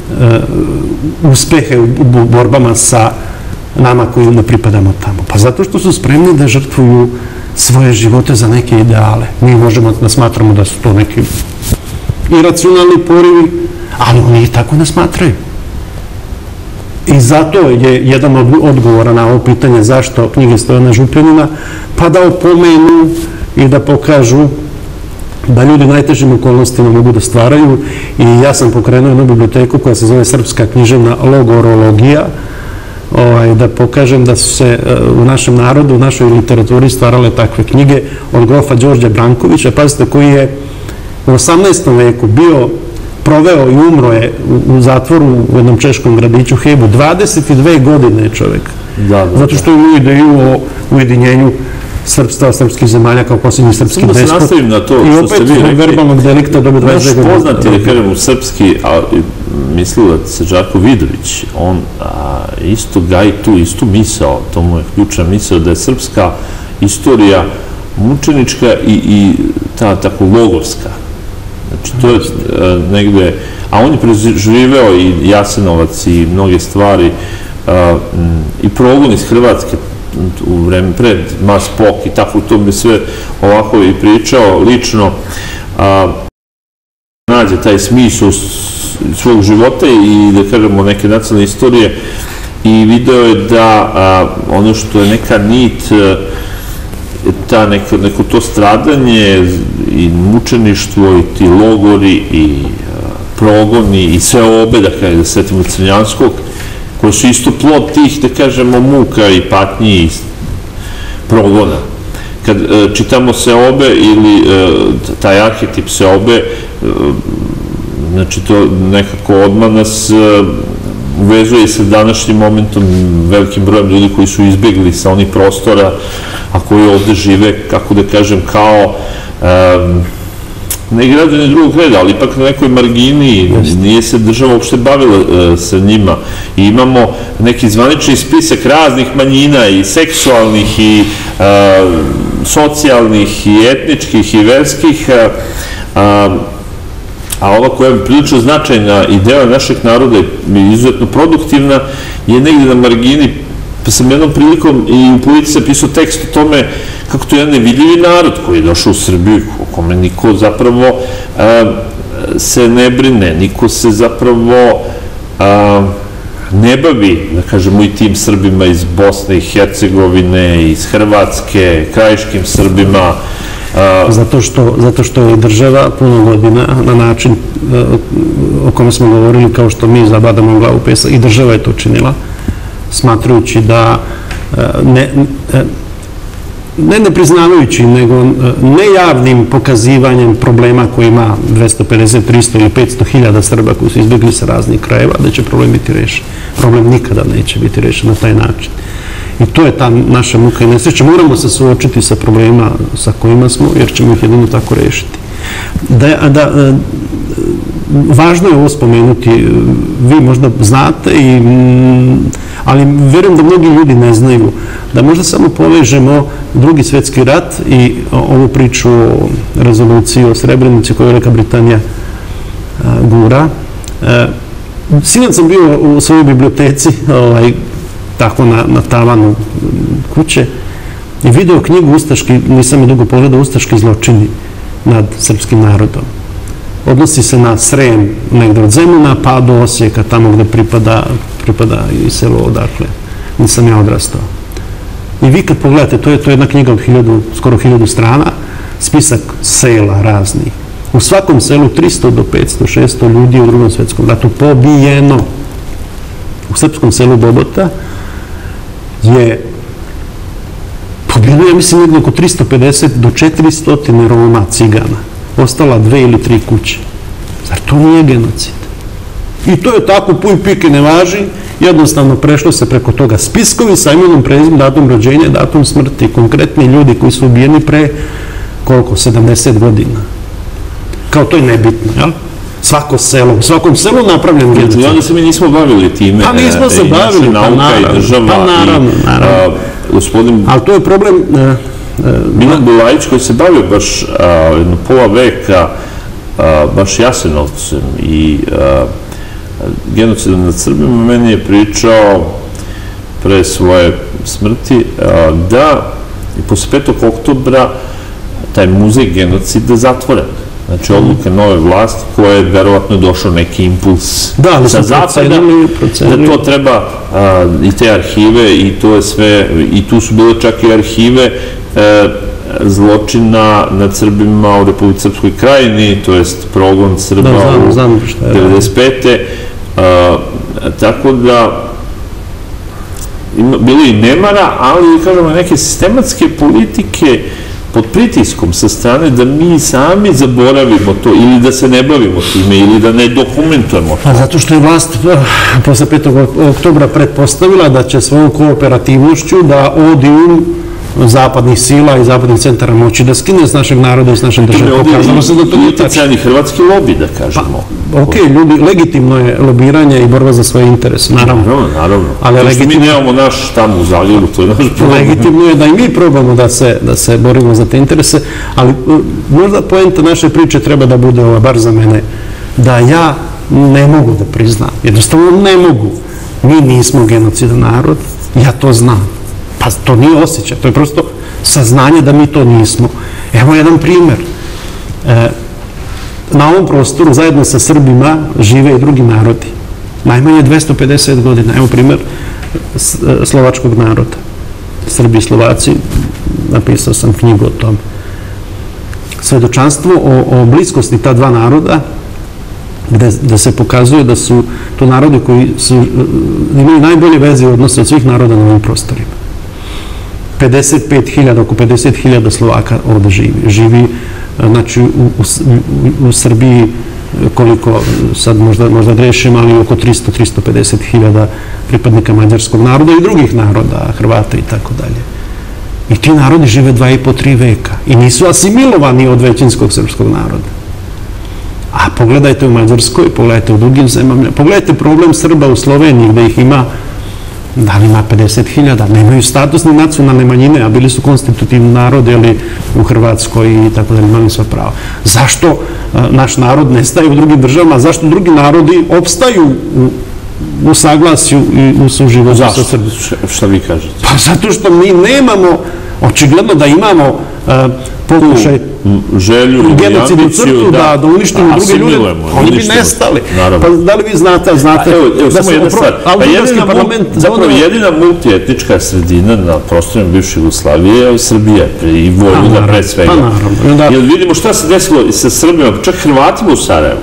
uspehe u borbama sa nama koji ne pripadamo tamo? Pa zato što su spremni da žrtvuju svoje živote za neke ideale. Mi možemo da smatramo da su to neki iracionalni porivi, ali oni ih tako ne smatraju. I zato je jedan od odgovora na ovo pitanje zašto knjige Stojana Županina, pa da opomenu i da pokažu da ljudi u najtežim okolnostima mogu da stvaraju. I ja sam pokrenuo jednu biblioteku koja se zove Srpska književna logorologija, da pokažem da su se u našem narodu, u našoj literaturi stvarale takve knjige od grofa Đorđa Brankovića, pazite, koji je u osamnaestom veku bio, proveo i umro je u zatvoru u jednom češkom gradiću Hebu. dvadeset dve godine je čovek. Zato što je imao ideju o ujedinjenju srpstva, srpskih zemalja kao posljednji srpski despot. Samo da se nastavim na to što ste vi rekli. I opet verbalnog delikta dobe dvadeset dve godine. Naš poznati, da kažem, u srpski mislilac Žarko Vidović, on isto gaji tu istu misao, to mu je ključna misao, da je srpska istorija mučenička i ta tako logorska. Znači, to je negde, a on je preživeo i Jasenovac i mnoge stvari i progon iz Hrvatske u vreme pred Maspok i tako, to mi sve ovako i pričao lično, nađe taj smisao svog života i da kažemo neke nacionalne istorije i video je da ono što je neka nit, ta neko to stradanje i mučeništvo i ti logori i progoni i sve obe, da kažem, da setimo Crnjanskog, koji su isto plod tih, da kažemo, muka i patnji i progona. Kad čitamo seobe ili taj arhetip seobe, znači to nekako odmah nas uvezuje sa današnjim momentom, velikim brojem ljudi koji su izbjegli sa onih prostora, a koji ovde žive, kako da kažem, kao ne građani drugog reda, ali ipak na nekoj margini, nije se država uopšte bavila sa njima. I imamo neki zvanični spisak raznih manjina i seksualnih i socijalnih i etničkih i verskih, a ova koja je prilično značajna i deo našeg naroda i izuzetno produktivna je negde na margini. Pa sam jednom prilikom i u Politici pisao tekst o tome kako to je jedan nevidljivi narod koji je došao u Srbiju, o kome niko zapravo se ne brine, niko se zapravo ne bavi, da kažemo, i tim Srbima iz Bosne i Hercegovine, iz Hrvatske, krajiškim Srbima. Zato što je država puno godina na način o kome smo govorili, kao što mi zabadamo glavu pesa, i država je to činila, smatrajući da, ne ne priznavajući, nego nejavnim pokazivanjem problema koji ima dvesta pedeset, trista ili petsto hiljada Srba koji su izbjegli sa raznih krajeva, da će problem biti rešen. Problem nikada neće biti rešen na taj način. I to je ta naša muka i nesreća. Moramo se suočiti sa problemima sa kojima smo, jer ćemo ih jedino tako rešiti. Važno je ovo spomenuti, vi možda znate, ali verujem da mnogi ljudi ne znaju, da možda samo povežemo Drugi svjetski rat i ovu priču o rezoluciji o Srebrenici koju Velika Britanija gura. Sinoć sam bio u svojoj biblioteci, tako na tavanu kuće, i video knjigu Ustaški, nisam je dugo pogledao, Ustaški zločini nad srpskim narodom. Odnosi se na Srem, negde od Zemuna, pa do Osijeka, tamo gde pripada i selo odakle. Nisam ja odrastao. I vi kad pogledate, to je jedna knjiga od skoro hiljadu strana, spisak sela raznih. U svakom selu tristo do petsto, šesto ljudi u Drugom svjetskom ratu pobijeno. U srpskom selu Bobota je pobijeno, ja mislim, negdje oko tristo pedeset do četiristo Roma, Cigana. Ostala dve ili tri kuće. Zar to nije genocid? I to je tako, puj pike ne važi, jednostavno prešlo se preko toga spiskovi sa imenom, prezimom, datum rođenja, datum smrti, konkretni ljudi koji su ubijeni pre, koliko, sedamdeset godina. Kao to je nebitno, jel? Svako selo, u svakom selu napravljen genocid. I onda se mi nismo bavili time. Pa nismo se bavili, pa naravno, pa naravno, naravno. Ali to je problem... Milan Bulajić, koji se bavio baš jedno pola veka baš Jasenovcem i genocidom nad Srbima, meni je pričao pre svoje smrti da i posle petog oktobra taj muzej genocida zatvoren. Znači, odluka nove vlasti koja je verovatno došao neki impuls sa zapada, da to treba i te arhive i to je sve, i tu su bile čak i arhive zločina nad Srbima u Republici Srpskoj Krajini, to jest progon Srba u devedeset pete Tako da bilo i nemara, ali, kažemo, neke sistematske politike pod pritiskom sa strane da mi sami zaboravimo to ili da se ne bavimo time ili da ne dokumentujemo to. Zato što je vlast posle petog oktobra pretpostavila da će svojom kooperativnošću da odijum zapadnih sila i zapadnih centara moći da skine s našeg naroda i s našeg države. Pokazalo se da to nije utjecajni hrvatski lobi, da kažemo. Ok, legitimno je lobiranje i borba za svoje interese, naravno. Naravno, naravno. To što mi nemamo naš tamo u Zagrebu, to je naš problem. Legitimno je da i mi probamo da se borimo za te interese, ali možda poenta naše priče treba da bude ova, bar za mene, da ja ne mogu da priznam. Jednostavno ne mogu. Mi nismo genocidan narod, ja to znam. Pa to nije osjećaj, to je prosto saznanje da mi to nismo. Evo jedan primjer. Na ovom prostoru zajedno sa Srbima žive i drugi narodi. Najmanje dvesta pedeset godina. Evo primjer slovačkog naroda. Srbi i Slovaci, napisao sam knjigu o tom. Svedočanstvo o bliskosti ta dva naroda, gde se pokazuje da su to narodi koji imaju najbolje veze i odnose od svih naroda na ovim prostorima. pedeset pet hiljada, oko pedeset hiljada Slovaka ovde živi. Živi, znači, u Srbiji koliko, sad možda grešim, ali oko tristo do tristo pedeset hiljada pripadnika mađarskog naroda i drugih naroda, Hrvata i tako dalje. I ti narodi žive dva i po, tri veka i nisu asimilovani od većinskog srpskog naroda. A pogledajte u Mađarskoj, pogledajte u drugim zemljama, pogledajte problem Srba u Sloveniji gde ih ima, da li ima pedeset hiljada, nemaju statusne nacionalne manjine, a bili su konstitutivni narodi, ali u Hrvatskoj i tako da imali sva prava. Zašto naš narod nestaje u drugim državama, zašto drugi narodi opstaju u saglasju i u suživotu sa Srbima? Šta vi kažete? Pa zato što mi nemamo, očigledno da imamo pokušaj želju, genocidnu crtu da uništimo druge ljude, oni bi nestali. Pa da li vi znate, znate... Evo, samo jedna stvar. Zapravo jedina multietnička sredina na prostorima bivše Jugoslavije je Srbija i Vojvodina pre svega. Jer vidimo šta se desilo sa Srbima, čak Hrvatima u Sarajevu.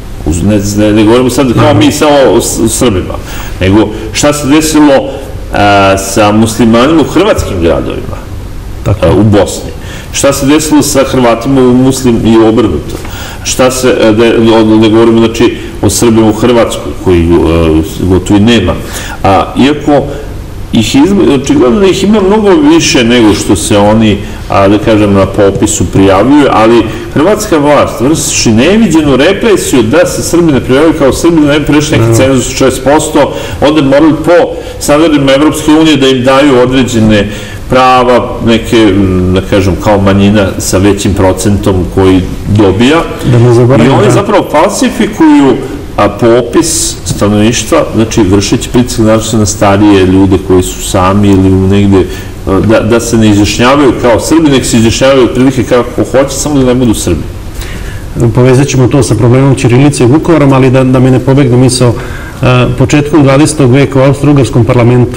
Ne govorimo sad kao mi samo o Srbima, nego šta se desilo sa muslimanima u hrvatskim gradovima u Bosni. Šta se desilo sa Hrvatima u Muslim i obrnuto? Šta se, ne govorimo znači o Srbima u Hrvatskoj, koji gotovo i nema. Iako očigledno da ih ima mnogo više nego što se oni, da kažem, na popisu prijavljuju, ali hrvatska vlast vrši neviđenu represiju da se Srbi ne prijavljuju kao Srbi, da ne bi prešli neki cenzus šest posto, onda morali po standardima Evropske unije da im daju određene prava, neke, da kažem, kao manjina sa većim procentom koji dobija. I oni zapravo falsifikuju popis stanovništva, znači vršeći pritisak naravno na starije ljude koji su sami ili negde, da se ne izjašnjavaju kao Srbi, nek se izjašnjavaju otprilike kako hoće, samo da ne budu Srbi. Povezat ćemo to sa problemom ćirilice i Vukovarom, ali da me ne pobegne misao, početkom dvadesetog veka u Austro-Ugarskom parlamentu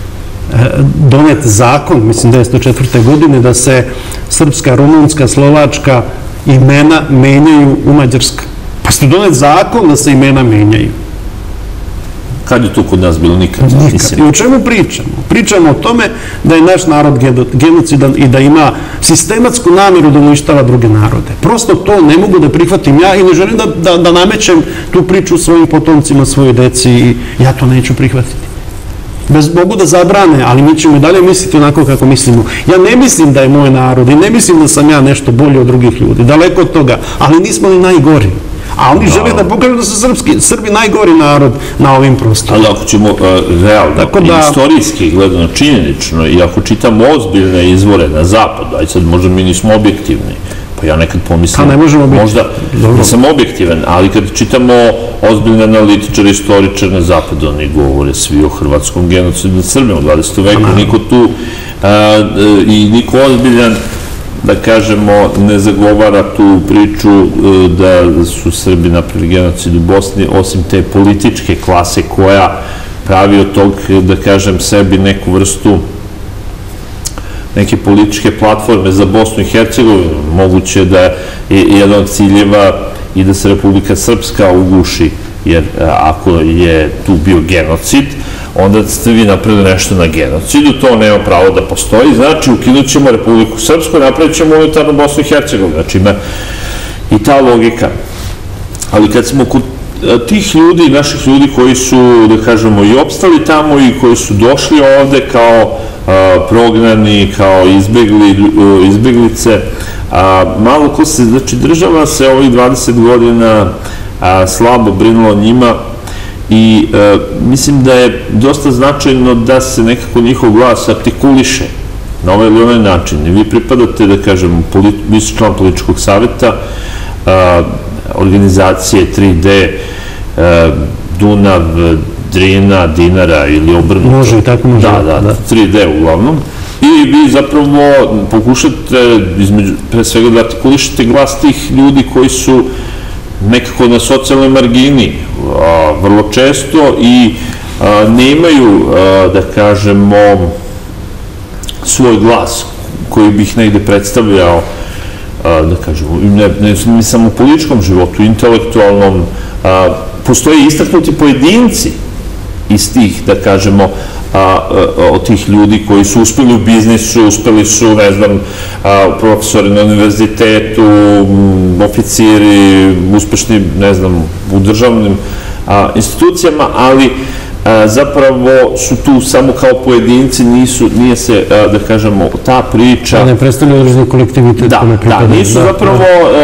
donet zakon, mislim devetsto četvrte godine, da se srpska, rumunska, slovačka imena menjaju u mađarska. Pa ste donet zakon da se imena menjaju. Kad je to kod nas bilo? Nikad. I o čemu pričamo? Pričamo o tome da je naš narod genocidan i da ima sistematsku namjeru da uništava druge narode. Prosto to ne mogu da prihvatim ja i ne želim da namećem tu priču svojim potomcima, svojoj deci i ja to neću prihvatiti. Mogu da zabrane, ali mi ćemo i dalje misliti onako kako mislimo. Ja ne mislim da je moj narod i ne mislim da sam ja nešto bolje od drugih ljudi. Daleko od toga, ali nismo ni najgori. A oni žele da pokažu da su Srbi najgori narod na ovim prostorima. Ali ako ćemo realno, istorijski gledano, činjenično, i ako čitamo ozbiljne izvore na zapadu, aj sad možda mi nismo objektivni, pa ja nekad pomislim, možda nisam objektivan, ali kad čitamo ozbiljne analitičare, istoričare na zapadu, oni govore svi o hrvatskom genocidu nad Srbima u dvadesetom veku, niko tu i niko ozbiljan, da kažemo, ne zagovara tu priču da su Srbi napravili genocid u Bosni, osim te političke klase koja pravi od tog, da kažem, sebi neku vrstu neke političke platforme za Bosnu i Hercegovinu. Moguće da je jedan od ciljeva i da se Republika Srpska uguši, jer ako je tu bio genocid, onda ste vi napravili nešto na genocidu, to nema pravo da postoji, znači ukinut ćemo Republiku Srpsku, napravit ćemo unitarnu Bosnu i Hercegovinu, znači ima i ta logika. Ali kad smo kod tih ljudi, naših ljudi koji su, da kažemo, i opstali tamo i koji su došli ovde kao prognani, kao izbeglice, malo ko se, znači država se ovih dvadeset godina slabo brinula o njima i mislim da je dosta značajno da se nekako njihov glas artikuliše na ovaj ili onaj način. Vi pripadate, da kažem, vi ste član političkog saveta, organizacije tri D, Dunav, Drina, Dinara ili obrnuto. Može i tako može. Da, da, tri D uglavnom. I vi zapravo pokušate, pre svega, da artikulišete glas tih ljudi koji su nekako na socijalnoj margini, vrlo često, i nemaju, da kažemo, svoj glas koji bi ih negde predstavljao, da kažemo, ne samo u političkom životu, intelektualnom. Postoje istaknuti pojedinci iz tih, da kažemo, od tih ljudi koji su uspeli u biznisu, uspeli su, ne znam, profesori na univerzitetu, oficiri, uspešni, ne znam, u državnim institucijama, ali zapravo su tu samo kao pojedinci, nije se, da kažemo, ta priča... Ne predstavljaju određeni kolektivitet. Da, da, nisu zapravo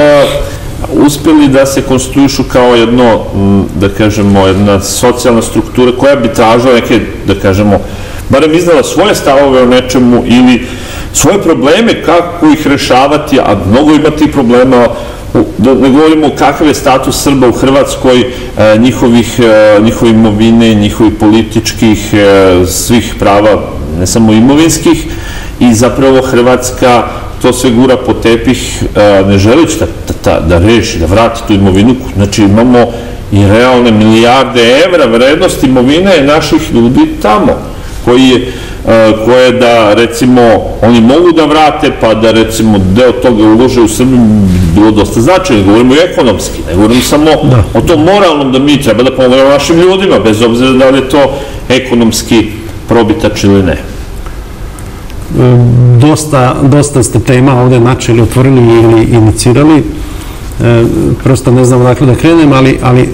uspeli da se konstituišu kao jedno, da kažemo, jedna socijalna struktura koja bi tražila neke, da kažemo, barem iznala svoje stavove o nečemu ili svoje probleme, kako ih rešavati, a mnogo ima tih problema, da ne govorimo kakav je status Srba u Hrvatskoj, njihove imovine, njihovih političkih, svih prava, ne samo imovinskih, i zapravo Hrvatska to sve gura po tepih, ne želeći da reši, da vrati tu imovinu. Znači imamo i realne milijarde evra vrednost imovine naših ljudi tamo, koje da, recimo, oni mogu da vrate, pa da, recimo, deo toga ulože u Srbiju, bilo dosta značajno. Govorimo i ekonomski, ne govorimo samo o tom moralnom, da mi treba da pomognemo našim ljudima, bez obzira da li je to ekonomski probitač ili ne. Dosta ste tema ovde načeli, otvorili ili inicirali. Prosto ne znam odakle da krenem, ali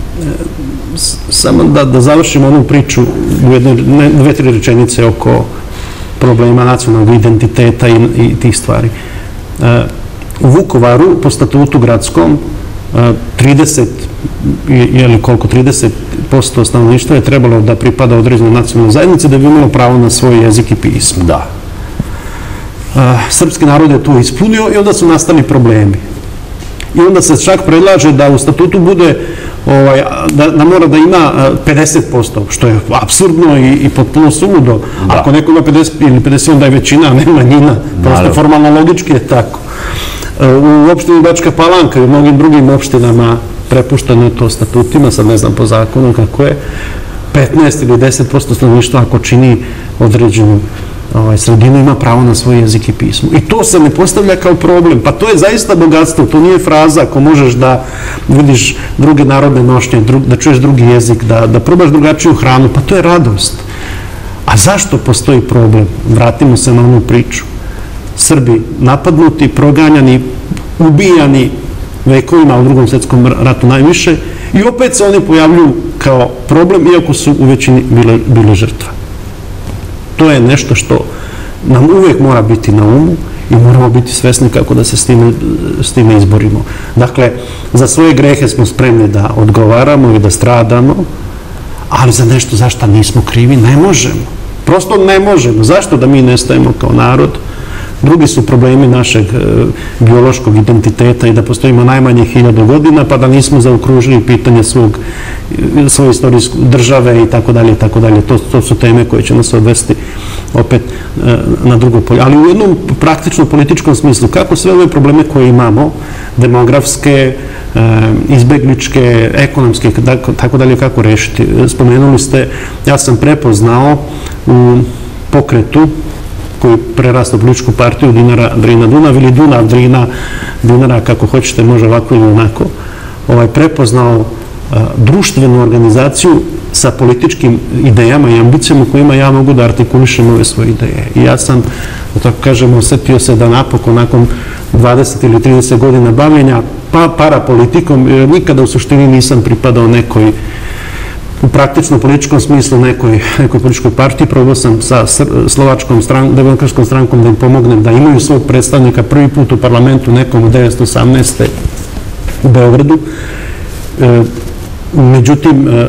samo da završim onu priču u jedne, dve, tri rečenice oko problema nacionalnog identiteta i tih stvari. U Vukovaru, po statutu gradskom, trideset, ili koliko, trideset posto stanovništva je trebalo da pripada određenoj nacionalnoj zajednici da bi imalo pravo na svoj jezik i pismo. Da. Srpski narod je to ispunio i onda su nastali problemi. I onda se čak predlaže da u statutu bude, da mora da ima pedeset posto, što je apsurdno i potpuno suludo. Ako neko ima pedeset ili pedeset, onda je većina, a ne manjina. Prosto formalno logički je tako. U opštini Bačka Palanka i u mnogim drugim opštinama prepušteno je to statutima, sad ne znam po zakonu kako je, petnaest ili deset posto stanovništva ako čini određenu sredinu ima pravo na svoj jezik i pismo. I to se ne postavlja kao problem. Pa to je zaista bogatstvo, to nije fraza ako možeš da vidiš druge narodne nošnje, da čuješ drugi jezik, da probaš drugačiju hranu, pa to je radost. A zašto postoji problem? Vratimo se na onu priču. Srbi napadnuti, proganjani, ubijani vekovima u Drugom svetskom ratu najviše i opet se oni pojavljuju kao problem, iako su u većini bile žrtva. To je nešto što nam uvijek mora biti na umu i moramo biti svesni kako da se s time izborimo. Dakle, za svoje grehe smo spremni da odgovaramo i da stradamo, ali za nešto za što nismo krivi ne možemo. Prosto ne možemo. Zašto da mi nestajemo kao narod? Drugi su problemi našeg biološkog identiteta i da postojimo najmanje hiljadu godina, pa da nismo zaokružili pitanje svog, svoje istorijske države i tako dalje i tako dalje. To, to su teme koje će nas odvesti opet na drugo polje. Ali u jednom praktično političkom smislu, kako sve ove probleme koje imamo, demografske, izbegličke, ekonomske, tako dalje, kako rešiti. Spomenuli ste, ja sam prepoznao u pokretu koji prerasta u političku partiju Dinara, Drina, Dunav ili Dunav, Drina, Dinara, kako hoćete, može ovako ili onako, ovaj, prepoznao društvenu organizaciju sa političkim idejama i ambicijama kojima ja mogu da artikulišem ove svoje ideje. I ja sam, da tako kažemo, osetio se da napokon nakon dvadeset ili trideset godina bavljenja pa parapolitikom, nikada u suštini nisam pripadao nekoj, u praktično političkom smislu nekoj, nekoj političkoj partiji. Probao sam sa Slovačkom strankom, demokratskom strankom da im pomognem da imaju svog predstavnika prvi put u parlamentu nekom u devetsto osamnaeste. u Beogradu. E, međutim, e,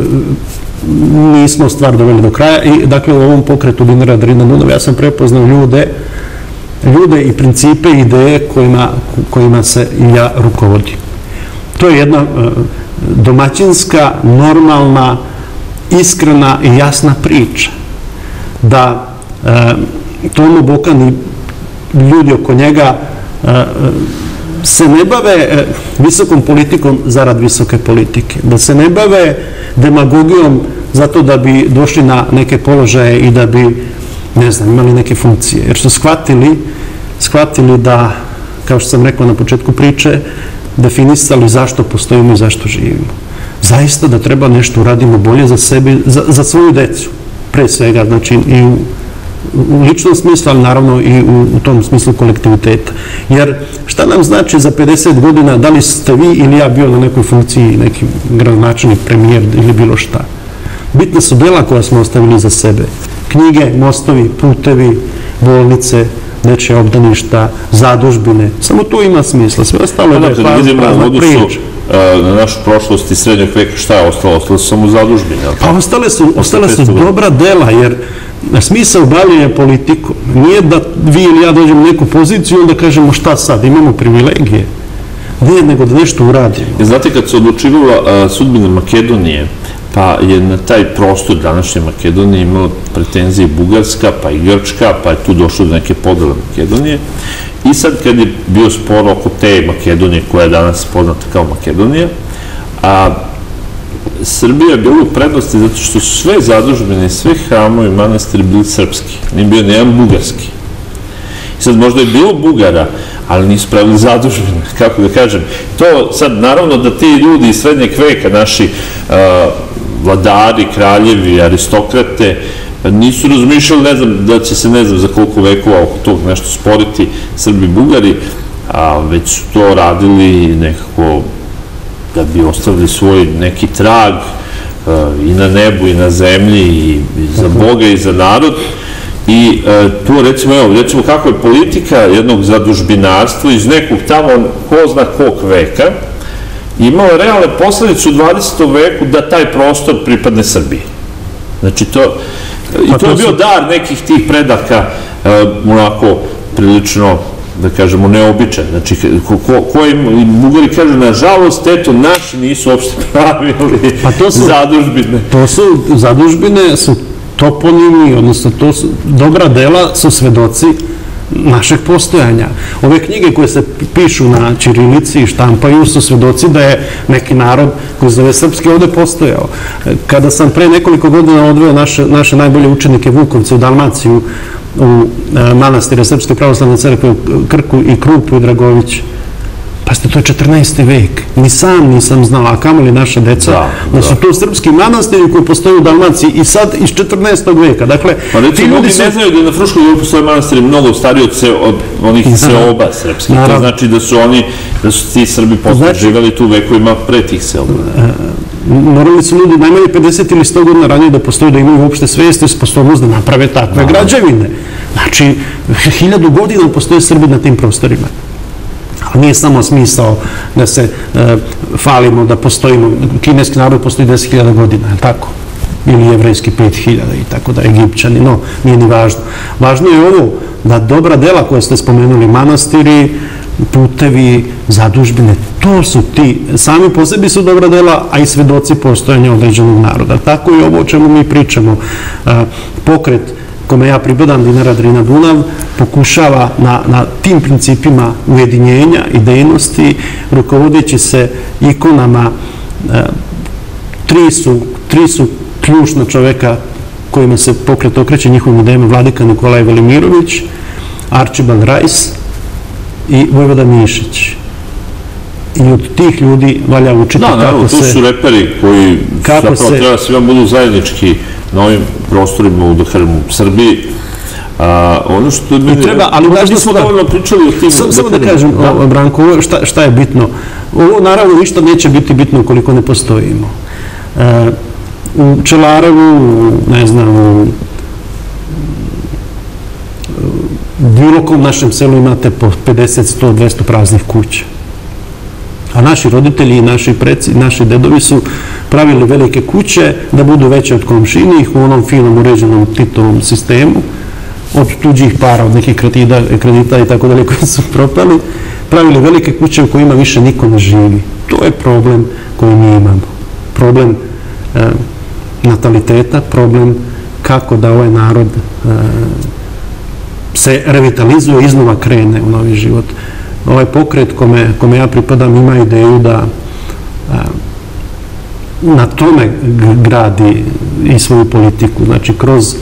nismo stvar doveli do kraja i dakle u ovom pokretu Dinara, Drina, Dunav ja sam prepoznao ljude, ljude i principe i ideje kojima, kojima se ja rukovodim. To je jedna e, domaćinska, normalna, iskrena i jasna priča. Da e, Tomo Bokan i ljudi oko njega e, se ne bave e, visokom politikom zarad visoke politike. Da se ne bave demagogijom zato da bi došli na neke položaje i da bi, ne znam, imali neke funkcije. Jer su shvatili, shvatili da, kao što sam rekao na početku priče, definisali zašto postojimo i zašto živimo. Zaista da treba nešto uradimo bolje za sebe, za, za svoju decu, pre svega, znači i u, u ličnom smislu, ali naravno i u, u tom smislu kolektiviteta. Jer šta nam znači za pedeset godina, da li ste vi ili ja bio na nekoj funkciji, neki gradonačelnik, premijer ili bilo šta? Bitne su dela koja smo ostavili za sebe. Knjige, mostovi, putevi, bolnice, dečje obdaništa, zadužbine. Samo to ima smisla. Sve ostalo je da je prazna priča. Na našu prošlost i srednjeg veka šta je ostalo? Ostalo su samo zadužbine. Pa ostale su, ostale su dobra dela, jer smisao bavljenja politikom nije da vi ili ja dođemo u neku poziciju i onda kažemo šta sad, imamo privilegije. Nije nego da nešto uradimo. Znate, kad se odlučivala sudbina Makedonije, pa je na taj prostor današnje Makedonije imala pretenzije Bugarska, pa i Grčka, pa je tu došlo do neke podele Makedonije. I sad kad je bio spor oko te Makedonije, koja je danas poznata kao Makedonija, a Srbija je bila u prednosti zato što su sve zadužbine, sve hramovi, manastiri bili srpski. Nije bio nijedan bugarski. I sad možda je bilo Bugara, ali nisu pravili zadužbine, kako da kažem. To sad, naravno da ti ljudi iz srednjeg veka, naši vladari, kraljevi, aristokrate, nisu razmišljali, ne znam, da će se ne znam za koliko vekova oko tog nešto sporiti Srbi i Bugari, a već su to radili nekako da bi ostavili svoj neki trag i na nebu i na zemlji i za Boga i za narod. I tu recimo, evo, recimo kako je politika jednog zadužbinarstva iz nekog tamo ko zna kog veka imala realne posledice u dvadesetom veku da taj prostor pripadne Srbiji. Znači to, i to je bio dar nekih tih predaka onako prilično, da kažemo, neobičan. Znači, koji Bugari kažu, nažalost, eto, naši nisu uopšte pravili zadužbine. To su, zadužbine su toponimi, odnosno to su, dobra dela su svedoci našeg postojanja. Ove knjige koje se pišu na ćirilici i štampaju su svedoci da je neki narod koji se zove srpski ovde postojao. Kada sam pre nekoliko godina odveo naše, naše najbolje učenike Vukovce u Dalmaciju, u manastire Srpske pravoslavne crkve u Krku i Krupu i Dragović. Pa ste, to je četrnaesti vek. Ni sam nisam znao, a kamoli naša deca, da su to srpski manastiri koji postoje u Dalmaciji i sad iz četrnaestog veka. Dakle, pa recimo, ljudi ne znaju da je na Fruškoj gori postoje manastiri mnogo stariji od onih seoba srpskih. To znači da su oni, da su ti Srbi posle živeli tu vekovima pre tih seoba. Morali su ljudi najmanje pedeset ili sto godina ranije da postoje, da imaju uopšte svijest i sposobnost da naprave takve građevine. Znači, hiljadu godina postoje Srbi na tim prostorima. Ali nije samo smisao da se falimo, da postojimo. Kineski narod postoji deset hiljada godina, je li tako? ili jevrejski pet hiljada i tako da, Egipćani, no, nije ni važno. Važno je ovo da dobra dela koje ste spomenuli, manastiri, putevi, zadužbine, to su ti, sami po sebi su dobra dela, a i svedoci postojanja određenog naroda. Tako i ovo o čemu mi pričamo. Pokret kome ja pripadam, Dinara Drina Dunav, pokušava na, na tim principima ujedinjenja, idejnosti, rukovodeći se ikonama. Tri su, tri su ključna čoveka kojima se pokret okreće, njihovim idejama: vladika Nikolaj Velimirović, Archibald Rice i Vojvoda Mišić. I od tih ljudi valja učiti kako se... Da, naravno, tu su reperi koji zapravo treba svima budu zajednički na ovim prostorima u Srbiji. Ono što bi... Treba, ali možda smo dovoljno pričali o tim... Samo da kažem, Branko, šta je bitno? Ovo naravno ništa neće biti bitno ukoliko ne postojimo. U Čelarevu, ne znam, u bilo kom našem selu imate po pedeset, sto, dvesta praznih kuća. A naši roditelji i naši preci, naši dedovi su pravili velike kuće da budu veće od komšinih u onom finom uređenom Titovom sistemu, od tuđih para, od nekih kredita, kredita i tako dalje koji su propali, pravili velike kuće u kojima više niko ne živi. To je problem koji mi imamo. Problem e, nataliteta, problem kako da ovaj narod e, se revitalizuje, iznova krene u novi život. Ovaj pokret kome, kome ja pripadam ima ideju da a, na tome gradi i svoju politiku. Znači, kroz,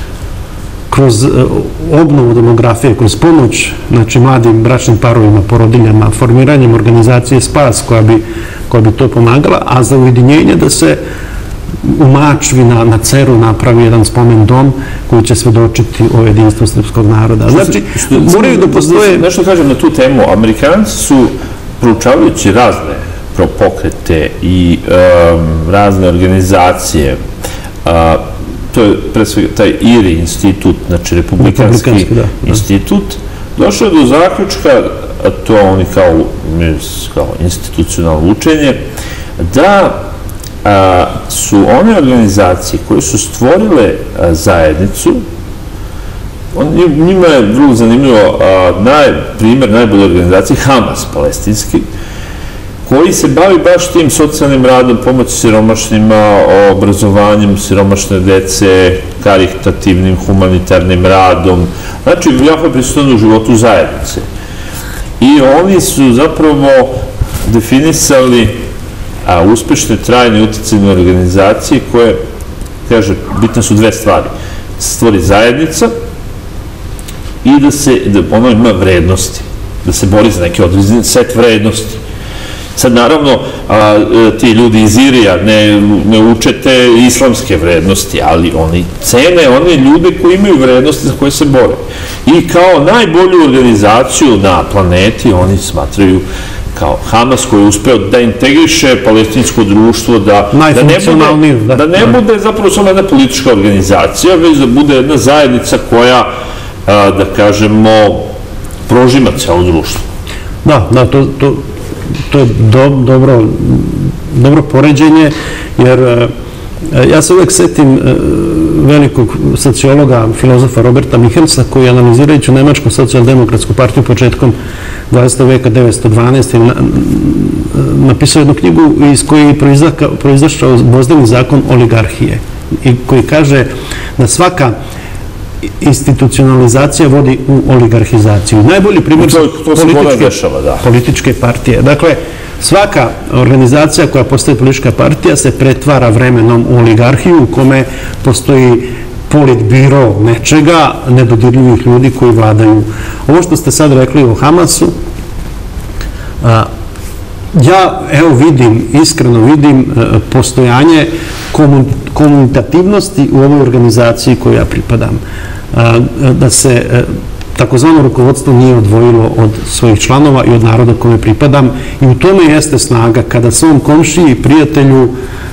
kroz obnovu demografije, kroz pomoć, znači, mladim bračnim parovima, porodiljama, formiranjem organizacije Spas koja bi, koja bi to pomagala, a za ujedinjenje da se u Mačvi na, na Ceru napravi jedan spomen dom koji će svedočiti o jedinstvu srpskog naroda. Znači, moraju da postoje... Nešto kažem na tu temu, Amerikanci su, proučavajući razne pokrete i um, razne organizacije, uh, to je pre svega taj I R I institut, znači Republikanski, Republikanski da, institut, došao do zaključka, a to oni kao, kao institucionalno učenje, da a, su one organizacije koje su stvorile a, zajednicu, on, njima je vrlo zanimljivo, a, naj, primjer najbolje organizacije, Hamas palestinski, koji se bavi baš tim socijalnim radom, pomoći siromašnima, obrazovanjem siromašne dece, karitativnim, humanitarnim radom, znači jako je prisutan u životu zajednice. I oni su zapravo definisali a, uspešne, trajne, uticajne organizacije koje, kaže, bitne su dve stvari. Stvori zajednica i da se, da ono ima vrednosti, da se bori za neke određene set vrednosti. Sad, naravno, a, ti ljudi iz Irija ne, ne uče te islamske vrednosti, ali oni cene one ljude koji imaju vrednosti za koje se bore. I kao najbolju organizaciju na planeti oni smatraju kao Hamas koji je uspeo da integriše palestinsko društvo, da, da ne, bude, da, da ne bude zapravo samo jedna politička organizacija, već da bude jedna zajednica koja, a, da kažemo, prožima celo društvo. Da, da, to... to... To je do, dobro, dobro poređenje, jer e, ja se uvek setim e, velikog sociologa, filozofa Roberta Michelsa, koji je analizirajući Nemačku socijaldemokratsku partiju početkom dvadesetog veka, devetsto dvanaeste. Na, napisao jednu knjigu iz koje je proizašao vozdevni zakon oligarhije i koji kaže da svaka institucionalizacija vodi u oligarhizaciju. Najbolji primjer su političke, političke partije. Dakle, svaka organizacija koja postaje politička partija se pretvara vremenom u oligarhiju u kome postoji politbiro nečega, nedodirljivih ljudi koji vladaju. Ovo što ste sad rekli o Hamasu, a, ja, evo, vidim, iskreno vidim postojanje komunitativnosti u ovoj organizaciji koju ja pripadam. Da se takozvano rukovodstvo nije odvojilo od svojih članova i od naroda kome pripadam i u tome jeste snaga kada svom komšiji i prijatelju,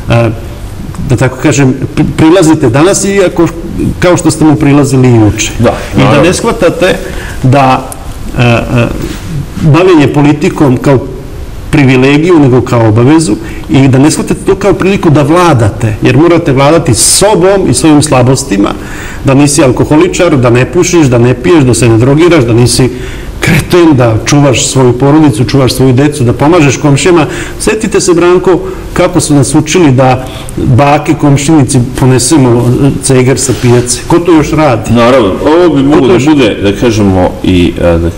da tako kažem, prilazite danas i kao što ste mu prilazili i juče. I da ne shvatate da bavljenje politikom kao privilegiju, nego kao obavezu i da ne shvatite to kao priliku da vladate, jer morate vladati sobom i svojim slabostima, da nisi alkoholičar, da ne pušiš, da ne piješ, da se ne drogiraš, da nisi kreten, da čuvaš svoju porodicu, čuvaš svoju decu, da pomažeš komšijama. Sjetite se, Branko, kako su nas učili da bake komšinici ponesemo ceger sa pijace. Ko to još radi? Naravno, ovo bi moglo da bude, da kažemo, i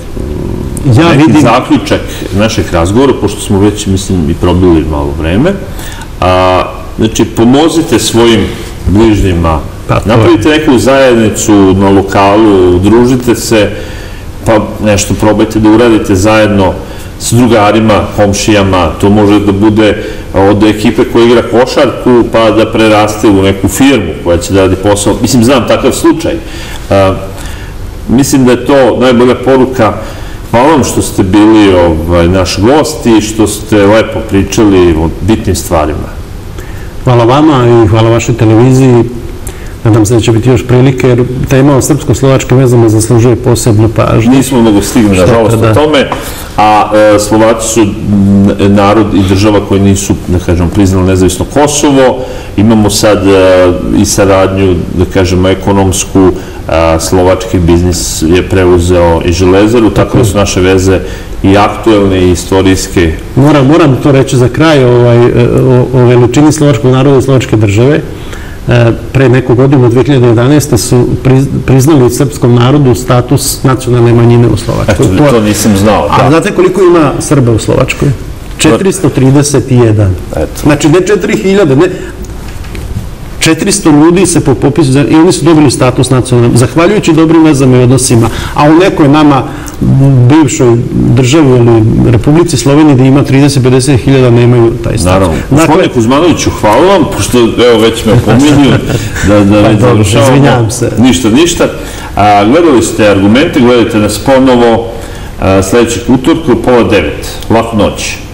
neki zaključak našeg razgovora, pošto smo već, mislim, i probili malo vreme. Znači, pomozite svojim bližnjima, napravite neku zajednicu na lokalu, udružite se, pa nešto probajte da uradite zajedno s drugarima, komšijama, to može da bude od ekipe koja igra košarku pa da preraste u neku firmu koja će da radi posao. Mislim, znam takav slučaj. Mislim da je to najbolja poruka. Hvala vam što ste bili naš gost i što ste lepo pričali o bitnim stvarima. Hvala vama i hvala vašoj televiziji. Nadam se da će biti još prilike, jer tema o srpsko-slovačkim vezama zaslužuje posebnu pažnju. Nismo mnogo stigli, nažalost, o tome, a Slovaci su narod i država koji nisu, da kažem, priznali nezavisno Kosovo. Imamo sad i saradnju, da kažemo, ekonomsku, slovački biznis je preuzeo i Železaru, tako da su naše veze i aktuelne i istorijske. Moram to reći za kraj o veličini slovačkog naroda i slovačke države. Pre neku godinu, dve hiljade jedanaeste. su priznali srpskom narodu status nacionalne manjine u Slovačkoj. Eto, to nisam znao. A znate koliko ima Srba u Slovačkoj? četiristo trideset jedan. Znači, ne četiri hiljade, ne. četiristo ljudi se po popisu, i oni su dobili status nacionalne, zahvaljujući dobrim vezama i odnosima, a u nekoj nama bivšoj državi ili Republici Sloveniji da ima trideset do pedeset hiljada nemaju taj status. Naravno. Gospodine Kuzmanoviću, hvala vam, pošto evo već me opominju da već završavamo. Izvinjavam se. Ništa, ništa. Gledali ste Argumente, gledajte nas ponovo sljedećeg utorka u pola devet. Laku noć.